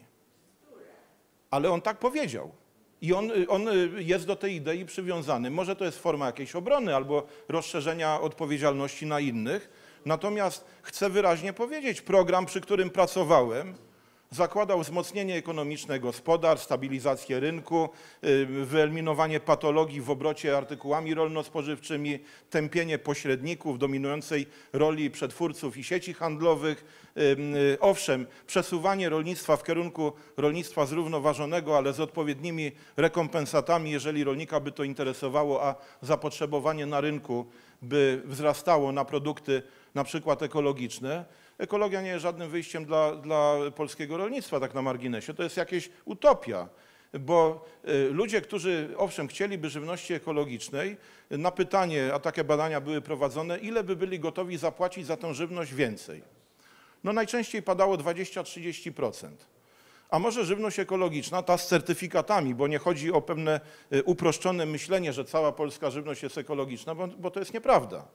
Ale on tak powiedział. I on jest do tej idei przywiązany. Może to jest forma jakiejś obrony albo rozszerzenia odpowiedzialności na innych. Natomiast chcę wyraźnie powiedzieć, program, przy którym pracowałem, zakładał wzmocnienie ekonomiczne gospodarstw, stabilizację rynku, wyeliminowanie patologii w obrocie artykułami rolno-spożywczymi, tępienie pośredników, dominującej roli przetwórców i sieci handlowych. Owszem, przesuwanie rolnictwa w kierunku rolnictwa zrównoważonego, ale z odpowiednimi rekompensatami, jeżeli rolnika by to interesowało, a zapotrzebowanie na rynku by wzrastało na produkty na przykład ekologiczne. Ekologia nie jest żadnym wyjściem dla polskiego rolnictwa, tak na marginesie. To jest jakaś utopia, bo ludzie, którzy owszem chcieliby żywności ekologicznej, na pytanie, a takie badania były prowadzone, ile by byli gotowi zapłacić za tę żywność więcej? No najczęściej padało 20–30%. A może żywność ekologiczna, ta z certyfikatami, bo nie chodzi o pewne uproszczone myślenie, że cała polska żywność jest ekologiczna, bo to jest nieprawda.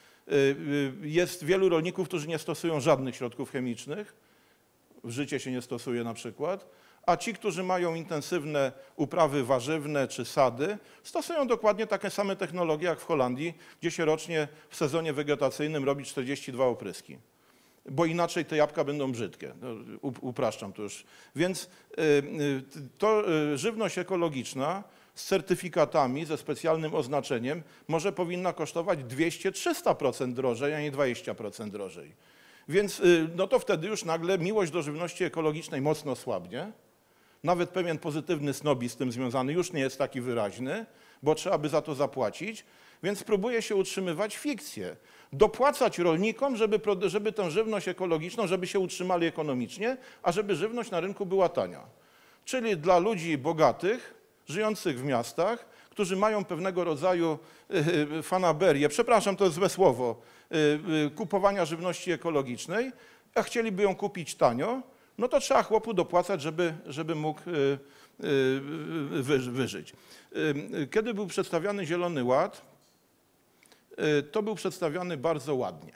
Jest wielu rolników, którzy nie stosują żadnych środków chemicznych, w życie się nie stosuje na przykład, a ci, którzy mają intensywne uprawy warzywne czy sady, stosują dokładnie takie same technologie jak w Holandii, gdzie się rocznie w sezonie wegetacyjnym robi 42 opryski. Bo inaczej te jabłka będą brzydkie. Upraszczam to już. Więc to żywność ekologiczna z certyfikatami, ze specjalnym oznaczeniem może powinna kosztować 200–300% drożej, a nie 20% drożej. Więc no to wtedy już nagle miłość do żywności ekologicznej mocno słabnie. Nawet pewien pozytywny snobizm z tym związany już nie jest taki wyraźny, bo trzeba by za to zapłacić. Więc próbuje się utrzymywać fikcję. Dopłacać rolnikom, żeby tę żywność ekologiczną, żeby się utrzymali ekonomicznie, a żeby żywność na rynku była tania. Czyli dla ludzi bogatych, żyjących w miastach, którzy mają pewnego rodzaju fanaberię, przepraszam, to jest złe słowo, kupowania żywności ekologicznej, a chcieliby ją kupić tanio, no to trzeba chłopu dopłacać, żeby mógł wyżyć. Kiedy był przedstawiany Zielony Ład, to był przedstawiany bardzo ładnie.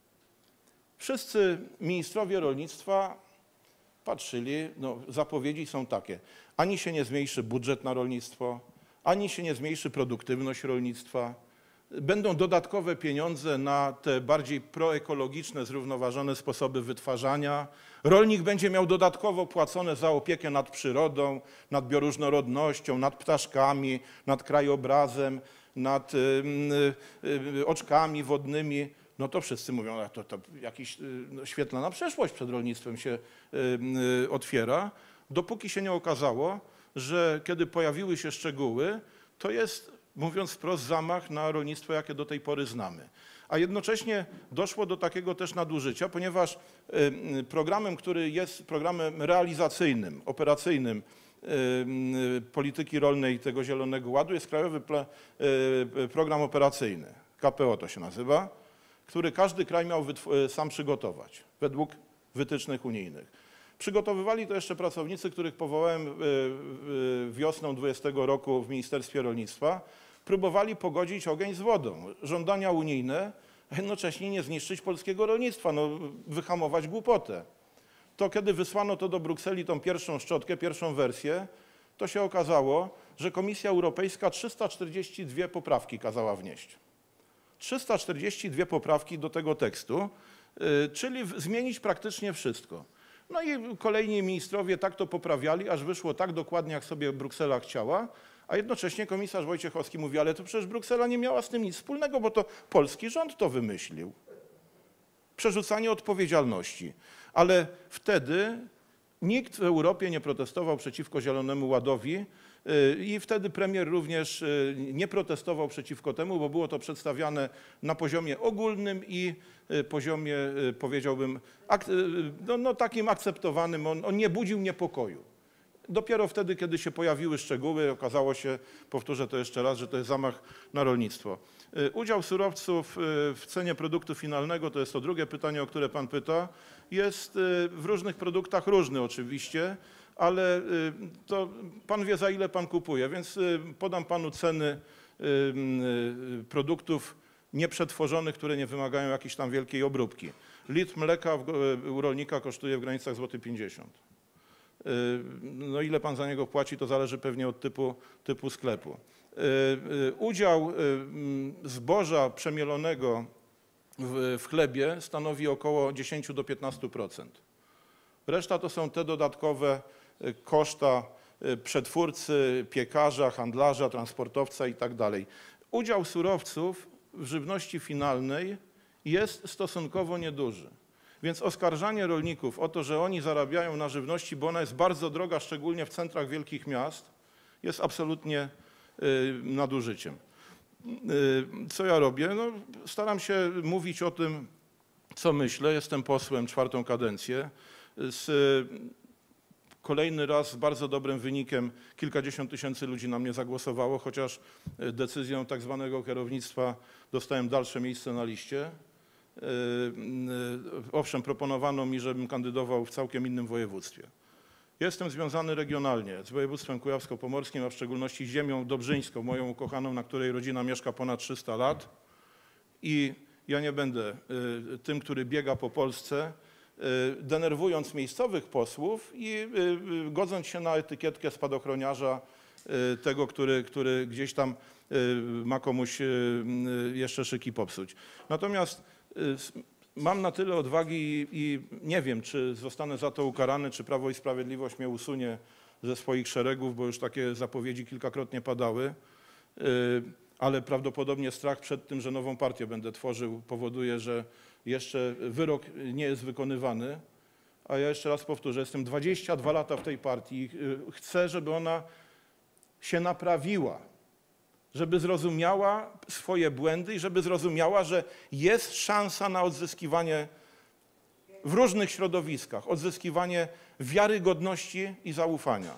Wszyscy ministrowie rolnictwa patrzyli, no zapowiedzi są takie, ani się nie zmniejszy budżet na rolnictwo, ani się nie zmniejszy produktywność rolnictwa, będą dodatkowe pieniądze na te bardziej proekologiczne, zrównoważone sposoby wytwarzania. Rolnik będzie miał dodatkowo płacone za opiekę nad przyrodą, nad bioróżnorodnością, nad ptaszkami, nad krajobrazem, nad oczkami wodnymi. No to wszyscy mówią, że to jakaś świetlana przyszłość przed rolnictwem się otwiera, dopóki się nie okazało, że kiedy pojawiły się szczegóły, to jest, mówiąc wprost, zamach na rolnictwo, jakie do tej pory znamy. A jednocześnie doszło do takiego też nadużycia, ponieważ programem, który jest programem realizacyjnym, operacyjnym polityki rolnej tego Zielonego Ładu jest Krajowy Program Operacyjny, KPO to się nazywa, który każdy kraj miał sam przygotować według wytycznych unijnych. Przygotowywali to jeszcze pracownicy, których powołałem wiosną 2020 roku w Ministerstwie Rolnictwa. Próbowali pogodzić ogień z wodą, żądania unijne, a jednocześnie nie zniszczyć polskiego rolnictwa, no, wyhamować głupotę. To kiedy wysłano to do Brukseli, tą pierwszą szczotkę, pierwszą wersję, to się okazało, że Komisja Europejska 342 poprawki kazała wnieść. 342 poprawki do tego tekstu, czyli zmienić praktycznie wszystko. No i kolejni ministrowie tak to poprawiali, aż wyszło tak dokładnie, jak sobie Bruksela chciała, a jednocześnie komisarz Wojciechowski mówi, ale to przecież Bruksela nie miała z tym nic wspólnego, bo to polski rząd to wymyślił. Przerzucanie odpowiedzialności. Ale wtedy nikt w Europie nie protestował przeciwko Zielonemu Ładowi, I wtedy premier również nie protestował przeciwko temu, bo było to przedstawiane na poziomie ogólnym i poziomie, powiedziałbym, takim akceptowanym. On nie budził niepokoju. Dopiero wtedy, kiedy się pojawiły szczegóły, okazało się, powtórzę to jeszcze raz, że to jest zamach na rolnictwo. Udział surowców w cenie produktu finalnego, to jest to drugie pytanie, o które pan pyta, jest w różnych produktach różny oczywiście, ale to pan wie, za ile pan kupuje, więc podam panu ceny produktów nieprzetworzonych, które nie wymagają jakiejś tam wielkiej obróbki. Litr mleka u rolnika kosztuje w granicach złoty 50 zł. No ile pan za niego płaci, to zależy pewnie od typu sklepu. Udział zboża przemielonego w chlebie stanowi około 10 do 15%. Reszta to są te dodatkowe koszta przetwórcy, piekarza, handlarza, transportowca i tak dalej. Udział surowców w żywności finalnej jest stosunkowo nieduży. Więc oskarżanie rolników o to, że oni zarabiają na żywności, bo ona jest bardzo droga, szczególnie w centrach wielkich miast, jest absolutnie nadużyciem. Co ja robię? No, staram się mówić o tym, co myślę. Jestem posłem 4. kadencję. Kolejny raz z bardzo dobrym wynikiem kilkadziesiąt tysięcy ludzi na mnie zagłosowało, chociaż decyzją tak zwanego kierownictwa dostałem dalsze miejsce na liście. Owszem, proponowano mi, żebym kandydował w całkiem innym województwie. Jestem związany regionalnie z województwem kujawsko-pomorskim, a w szczególności z ziemią dobrzyńską, moją ukochaną, na której rodzina mieszka ponad 300 lat. I ja nie będę tym, który biega po Polsce, denerwując miejscowych posłów i godząc się na etykietkę spadochroniarza, tego, który gdzieś tam ma komuś jeszcze szyki popsuć. Natomiast mam na tyle odwagi i nie wiem, czy zostanę za to ukarany, czy Prawo i Sprawiedliwość mnie usunie ze swoich szeregów, bo już takie zapowiedzi kilkakrotnie padały, ale prawdopodobnie strach przed tym, że nową partię będę tworzył, powoduje, że jeszcze wyrok nie jest wykonywany. A ja jeszcze raz powtórzę, jestem 22 lata w tej partii i chcę, żeby ona się naprawiła, żeby zrozumiała swoje błędy i żeby zrozumiała, że jest szansa na odzyskiwanie w różnych środowiskach, odzyskiwanie wiarygodności i zaufania.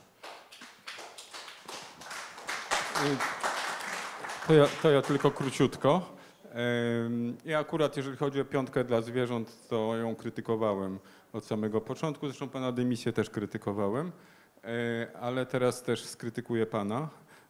To ja tylko króciutko. Ja akurat, jeżeli chodzi o 5 dla zwierząt, to ją krytykowałem od samego początku. Zresztą pana dymisję też krytykowałem, ale teraz też skrytykuję pana.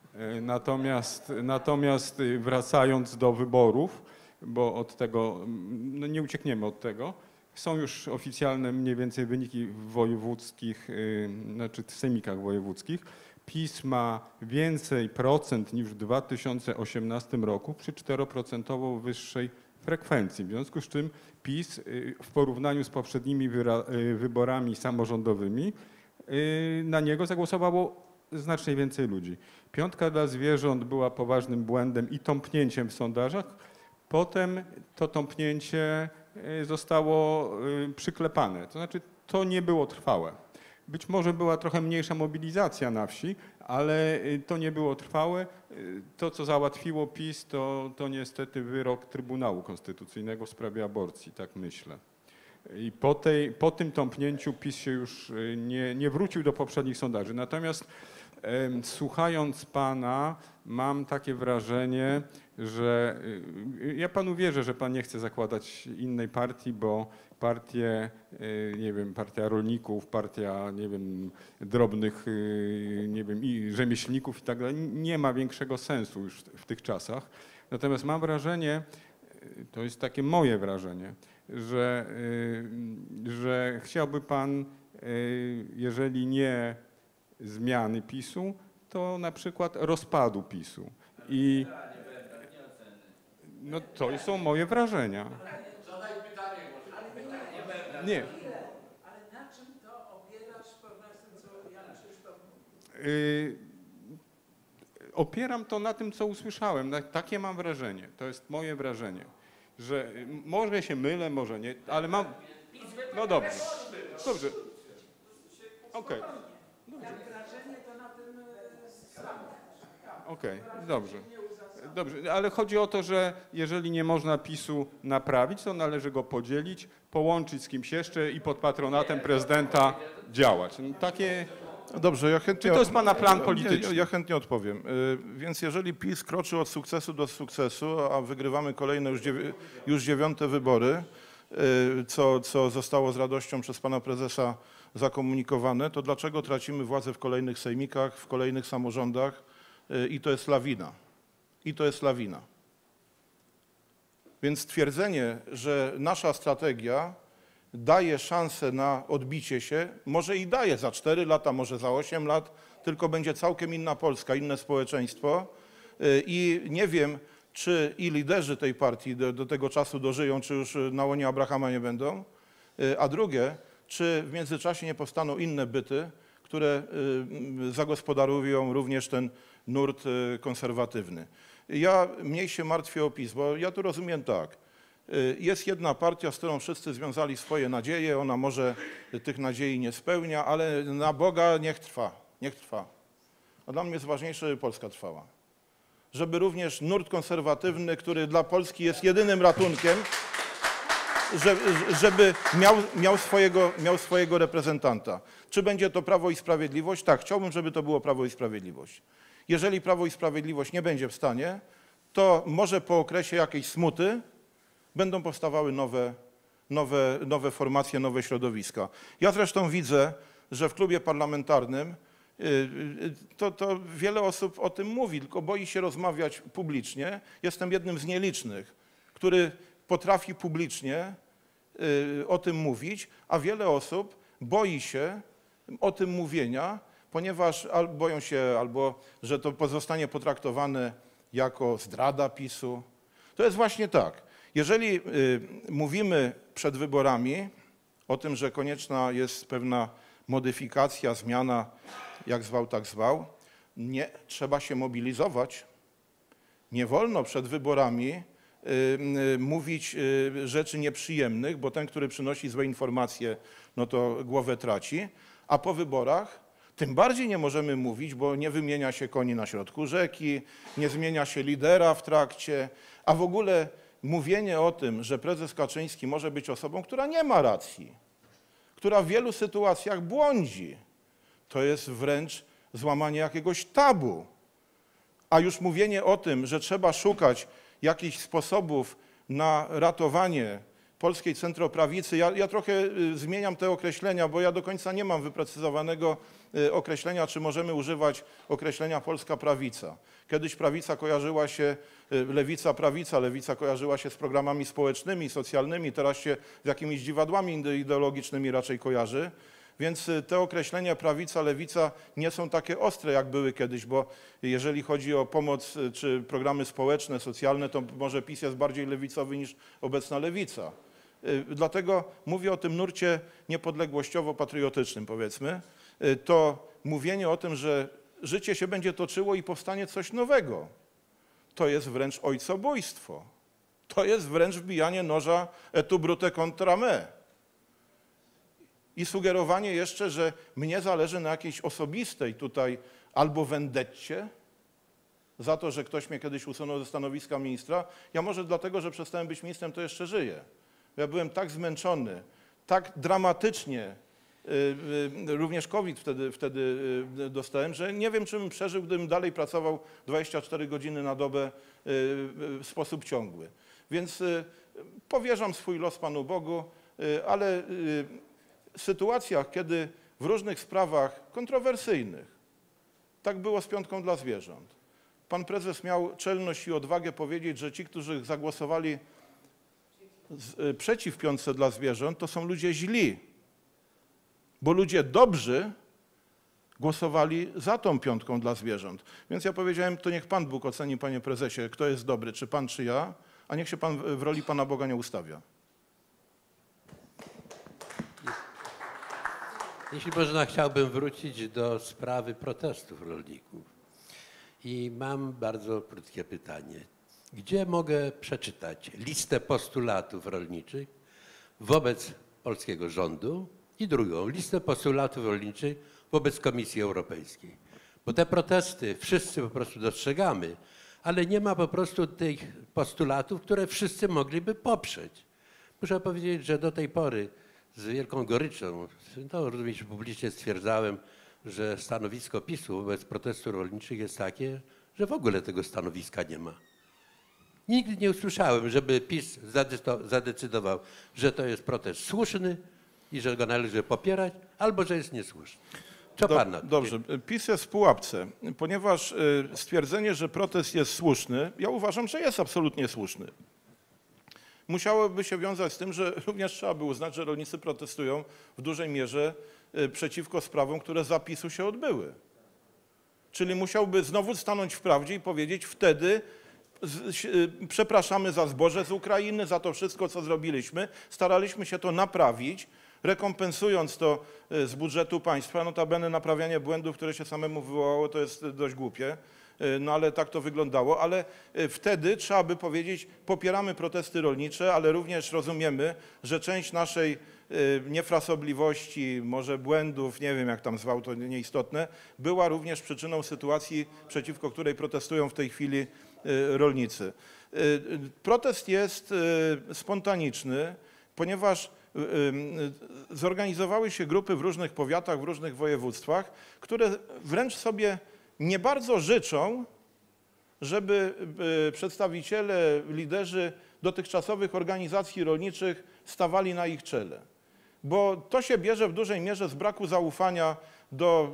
Natomiast wracając do wyborów, bo od tego, no nie uciekniemy od tego, są już oficjalne mniej więcej wyniki wojewódzkich, znaczy w sejmikach wojewódzkich. PiS ma więcej procent niż w 2018 roku przy 4% wyższej frekwencji. W związku z czym PiS w porównaniu z poprzednimi wyborami samorządowymi na niego zagłosowało znacznie więcej ludzi. 5 dla zwierząt była poważnym błędem i tąpnięciem w sondażach. Potem to tąpnięcie zostało przyklepane. To znaczy to nie było trwałe. Być może była trochę mniejsza mobilizacja na wsi, ale to nie było trwałe. To, co załatwiło PiS, to niestety wyrok Trybunału Konstytucyjnego w sprawie aborcji, tak myślę. I po tym tąpnięciu PiS się już nie wrócił do poprzednich sondaży. Natomiast słuchając pana, mam takie wrażenie, że ja panu wierzę, że pan nie chce zakładać innej partii, bo partie, nie wiem, partia rolników, partia, nie wiem, drobnych, nie wiem, i rzemieślników i tak dalej, nie ma większego sensu już w tych czasach. Natomiast mam wrażenie, to jest takie moje wrażenie, że chciałby pan, jeżeli nie zmiany PiS-u, to na przykład rozpadu PiS-u. I no to są moje wrażenia. Nie. Ale na czym to opierasz po tym, co Jan Krzysztof Opieram to na tym, co usłyszałem. Takie mam wrażenie. To jest moje wrażenie, że może się mylę, może nie, ale mam... No dobrze. Dobrze. Okej. Okej, dobrze. Dobrze, ale chodzi o to, że jeżeli nie można PiS-u naprawić, to należy go podzielić, połączyć z kimś jeszcze i pod patronatem prezydenta działać. No, takie... Dobrze, ja chętnie... Czy to jest pana plan polityczny? Ja chętnie odpowiem. Więc jeżeli PiS kroczy od sukcesu do sukcesu, a wygrywamy kolejne już 9. wybory, co zostało z radością przez pana prezesa zakomunikowane, to dlaczego tracimy władzę w kolejnych sejmikach, w kolejnych samorządach i to jest lawina. I to jest lawina. Więc twierdzenie, że nasza strategia daje szansę na odbicie się, może i daje za 4 lata, może za 8 lat, tylko będzie całkiem inna Polska, inne społeczeństwo i nie wiem, czy i liderzy tej partii do tego czasu dożyją, czy już na łonie Abrahama nie będą, a drugie, czy w międzyczasie nie powstaną inne byty, które zagospodarują również ten nurt konserwatywny. Ja mniej się martwię o PiS, bo ja tu rozumiem tak. Jest jedna partia, z którą wszyscy związali swoje nadzieje, ona może tych nadziei nie spełnia, ale na Boga niech trwa, niech trwa. A dla mnie jest ważniejsze, żeby Polska trwała. Żeby również nurt konserwatywny, który dla Polski jest jedynym ratunkiem, żeby miał swojego reprezentanta. Czy będzie to Prawo i Sprawiedliwość? Tak, chciałbym, żeby to było Prawo i Sprawiedliwość. Jeżeli Prawo i Sprawiedliwość nie będzie w stanie, to może po okresie jakiejś smuty będą powstawały nowe formacje, nowe środowiska. Ja zresztą widzę, że w klubie parlamentarnym to wiele osób o tym mówi, tylko boi się rozmawiać publicznie. Jestem jednym z nielicznych, który potrafi publicznie o tym mówić, a wiele osób boi się o tym mówienia, ponieważ boją się albo, że to pozostanie potraktowane jako zdrada PiS-u. To jest właśnie tak. Jeżeli mówimy przed wyborami o tym, że konieczna jest pewna modyfikacja, zmiana, jak zwał, tak zwał, nie, trzeba się mobilizować. Nie wolno przed wyborami mówić rzeczy nieprzyjemnych, bo ten, który przynosi złe informacje, no to głowę traci, a po wyborach tym bardziej nie możemy mówić, bo nie wymienia się koni na środku rzeki, nie zmienia się lidera w trakcie, a w ogóle mówienie o tym, że prezes Kaczyński może być osobą, która nie ma racji, która w wielu sytuacjach błądzi, to jest wręcz złamanie jakiegoś tabu. A już mówienie o tym, że trzeba szukać jakichś sposobów na ratowanie polskiej centroprawicy, ja trochę zmieniam te określenia, bo ja do końca nie mam wyprecyzowanego określenia, czy możemy używać określenia polska prawica. Kiedyś prawica kojarzyła się, lewica kojarzyła się z programami społecznymi, socjalnymi, teraz się z jakimiś dziwadłami ideologicznymi raczej kojarzy. Więc te określenia prawica, lewica nie są takie ostre, jak były kiedyś, bo jeżeli chodzi o pomoc czy programy społeczne, socjalne, to może PiS jest bardziej lewicowy niż obecna lewica. Dlatego mówię o tym nurcie niepodległościowo-patriotycznym, powiedzmy. To mówienie o tym, że życie się będzie toczyło i powstanie coś nowego, to jest wręcz ojcobójstwo. To jest wręcz wbijanie noża et tu brute contra me. I sugerowanie jeszcze, że mnie zależy na jakiejś osobistej tutaj albo wendetcie za to, że ktoś mnie kiedyś usunął ze stanowiska ministra. Ja może dlatego, że przestałem być ministrem, to jeszcze żyję. Ja byłem tak zmęczony, tak dramatycznie, również COVID wtedy dostałem, że nie wiem, czy bym przeżył, gdybym dalej pracował 24 godziny na dobę w sposób ciągły. Więc powierzam swój los Panu Bogu, ale w sytuacjach, kiedy w różnych sprawach kontrowersyjnych, tak było z piątką dla zwierząt, pan prezes miał czelność i odwagę powiedzieć, że ci, którzy zagłosowali przeciw piątce dla zwierząt, to są ludzie źli, bo ludzie dobrzy głosowali za tą piątką dla zwierząt. Więc ja powiedziałem, to niech Pan Bóg oceni, panie prezesie, kto jest dobry, czy pan, czy ja, a niech się pan w roli Pana Boga nie ustawia. Jeśli można, chciałbym wrócić do sprawy protestów rolników. I mam bardzo krótkie pytanie. Gdzie mogę przeczytać listę postulatów rolniczych wobec polskiego rządu i drugą listę postulatów rolniczych wobec Komisji Europejskiej. Bo te protesty wszyscy po prostu dostrzegamy, ale nie ma po prostu tych postulatów, które wszyscy mogliby poprzeć. Muszę powiedzieć, że do tej pory z wielką goryczą, to również publicznie stwierdzałem, że stanowisko PiS-u wobec protestów rolniczych jest takie, że w ogóle tego stanowiska nie ma. Nigdy nie usłyszałem, żeby PiS zadecydował, że to jest protest słuszny i że go należy popierać, albo że jest niesłuszny. Co pan na to? Dobrze, PiS jest w pułapce, ponieważ stwierdzenie, że protest jest słuszny, ja uważam, że jest absolutnie słuszny. Musiałoby się wiązać z tym, że również trzeba by uznać, że rolnicy protestują w dużej mierze przeciwko sprawom, które za PiS-u się odbyły. Czyli musiałby znowu stanąć w prawdzie i powiedzieć wtedy: przepraszamy za zboże z Ukrainy, za to wszystko, co zrobiliśmy, staraliśmy się to naprawić, rekompensując to z budżetu państwa. Notabene naprawianie błędów, które się samemu wywołało, to jest dość głupie, no ale tak to wyglądało. Ale wtedy trzeba by powiedzieć: popieramy protesty rolnicze, ale również rozumiemy, że część naszej niefrasobliwości, może błędów, nie wiem jak tam zwał, to nieistotne, była również przyczyną sytuacji, przeciwko której protestują w tej chwili rolnicy. Protest jest spontaniczny, ponieważ zorganizowały się grupy w różnych powiatach, w różnych województwach, które wręcz sobie nie bardzo życzą, żeby przedstawiciele, liderzy dotychczasowych organizacji rolniczych stawali na ich czele. Bo to się bierze w dużej mierze z braku zaufania do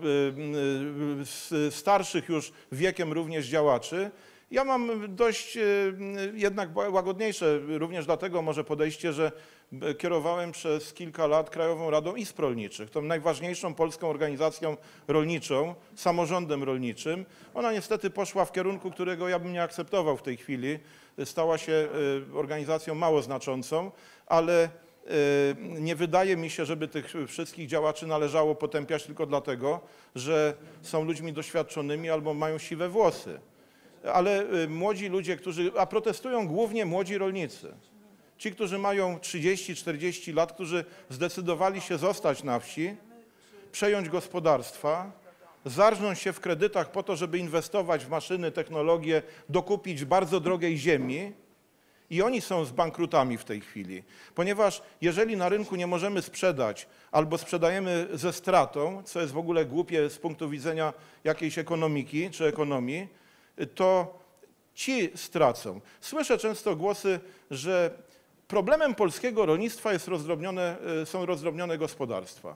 starszych już wiekiem również działaczy. Ja mam dość jednak łagodniejsze, również dlatego może podejście, że kierowałem przez kilka lat Krajową Radą Izb Rolniczych, tą najważniejszą polską organizacją rolniczą, samorządem rolniczym. Ona niestety poszła w kierunku, którego ja bym nie akceptował w tej chwili. Stała się organizacją mało znaczącą, ale nie wydaje mi się, żeby tych wszystkich działaczy należało potępiać tylko dlatego, że są ludźmi doświadczonymi albo mają siwe włosy. Ale młodzi ludzie, a protestują głównie młodzi rolnicy. Ci, którzy mają 30-40 lat, którzy zdecydowali się zostać na wsi, przejąć gospodarstwa, zarżnąć się w kredytach po to, żeby inwestować w maszyny, technologie, dokupić bardzo drogiej ziemi. I oni są z bankrutami w tej chwili, ponieważ jeżeli na rynku nie możemy sprzedać albo sprzedajemy ze stratą, co jest w ogóle głupie z punktu widzenia jakiejś ekonomiki czy ekonomii, to ci stracą. Słyszę często głosy, że problemem polskiego rolnictwa są rozdrobnione gospodarstwa.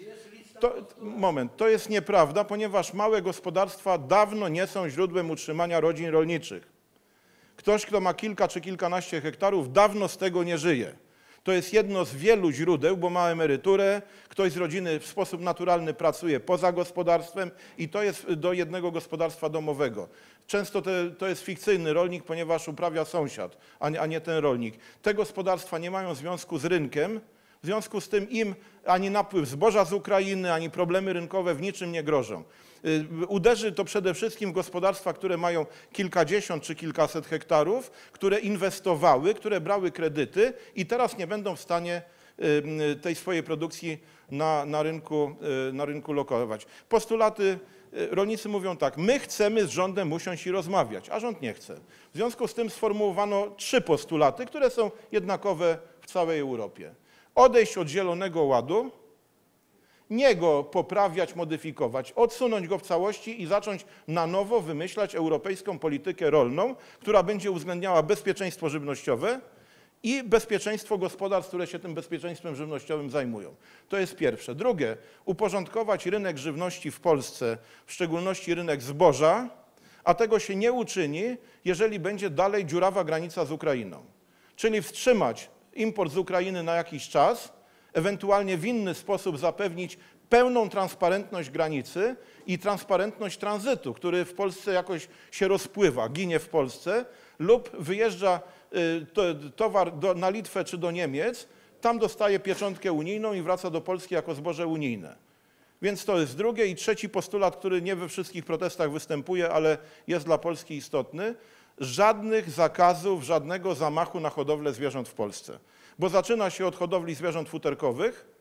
To jest nieprawda, ponieważ małe gospodarstwa dawno nie są źródłem utrzymania rodzin rolniczych. Ktoś, kto ma kilka czy kilkanaście hektarów, dawno z tego nie żyje. To jest jedno z wielu źródeł, bo ma emeryturę, ktoś z rodziny w sposób naturalny pracuje poza gospodarstwem i to jest do jednego gospodarstwa domowego. Często to jest fikcyjny rolnik, ponieważ uprawia sąsiad, a nie ten rolnik. Te gospodarstwa nie mają związku z rynkiem, w związku z tym im ani napływ zboża z Ukrainy, ani problemy rynkowe w niczym nie grożą. Uderzy to przede wszystkim w gospodarstwa, które mają kilkadziesiąt czy kilkaset hektarów, które inwestowały, które brały kredyty i teraz nie będą w stanie tej swojej produkcji na rynku lokować. Postulaty, rolnicy mówią tak: my chcemy z rządem usiąść i rozmawiać, a rząd nie chce. W związku z tym sformułowano 3 postulaty, które są jednakowe w całej Europie. Odejść od Zielonego Ładu, nie go poprawiać, modyfikować, odsunąć go w całości i zacząć na nowo wymyślać europejską politykę rolną, która będzie uwzględniała bezpieczeństwo żywnościowe i bezpieczeństwo gospodarstw, które się tym bezpieczeństwem żywnościowym zajmują. To jest pierwsze. Drugie, uporządkować rynek żywności w Polsce, w szczególności rynek zboża, a tego się nie uczyni, jeżeli będzie dalej dziurawa granica z Ukrainą. Czyli wstrzymać import z Ukrainy na jakiś czas, ewentualnie w inny sposób zapewnić pełną transparentność granicy i transparentność tranzytu, który w Polsce jakoś się rozpływa, ginie w Polsce lub wyjeżdża towar na Litwę czy do Niemiec, tam dostaje pieczątkę unijną i wraca do Polski jako zboże unijne. Więc to jest drugie. I trzeci postulat, który nie we wszystkich protestach występuje, ale jest dla Polski istotny. Żadnych zakazów, żadnego zamachu na hodowlę zwierząt w Polsce. Bo zaczyna się od hodowli zwierząt futerkowych,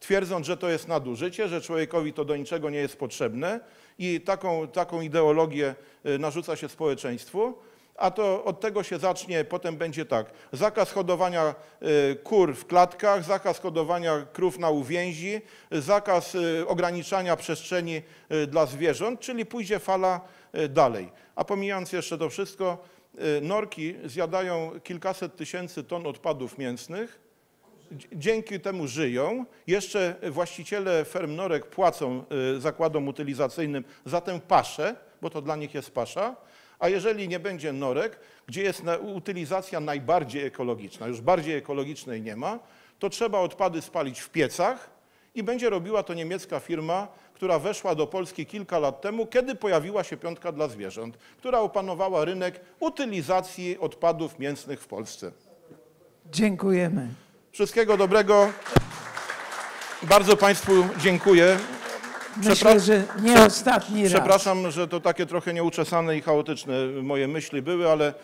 twierdząc, że to jest nadużycie, że człowiekowi to do niczego nie jest potrzebne i taką ideologię narzuca się społeczeństwu. A to od tego się zacznie, potem będzie tak, zakaz hodowania kur w klatkach, zakaz hodowania krów na uwięzi, zakaz ograniczania przestrzeni dla zwierząt, czyli pójdzie fala dalej. A pomijając jeszcze to wszystko, norki zjadają kilkaset tysięcy ton odpadów mięsnych, dzięki temu żyją. Jeszcze właściciele ferm norek płacą zakładom utylizacyjnym za tę paszę, bo to dla nich jest pasza. A jeżeli nie będzie norek, gdzie jest utylizacja najbardziej ekologiczna, już bardziej ekologicznej nie ma, to trzeba odpady spalić w piecach i będzie robiła to niemiecka firma, która weszła do Polski kilka lat temu, kiedy pojawiła się piątka dla zwierząt, która opanowała rynek utylizacji odpadów mięsnych w Polsce. Dziękujemy. Wszystkiego dobrego. Bardzo Państwu dziękuję. Myślę, że nie ostatni raz. Przepraszam, że to takie trochę nieuczesane i chaotyczne moje myśli były, ale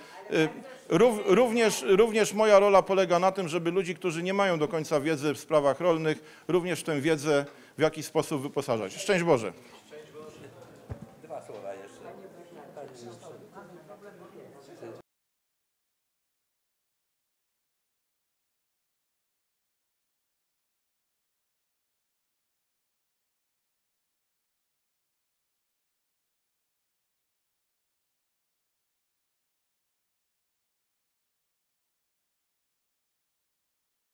również moja rola polega na tym, żeby ludzi, którzy nie mają do końca wiedzy w sprawach rolnych, również w tę wiedzę w jakiś sposób wyposażać. Szczęść Boże. Dwa słowa jeszcze.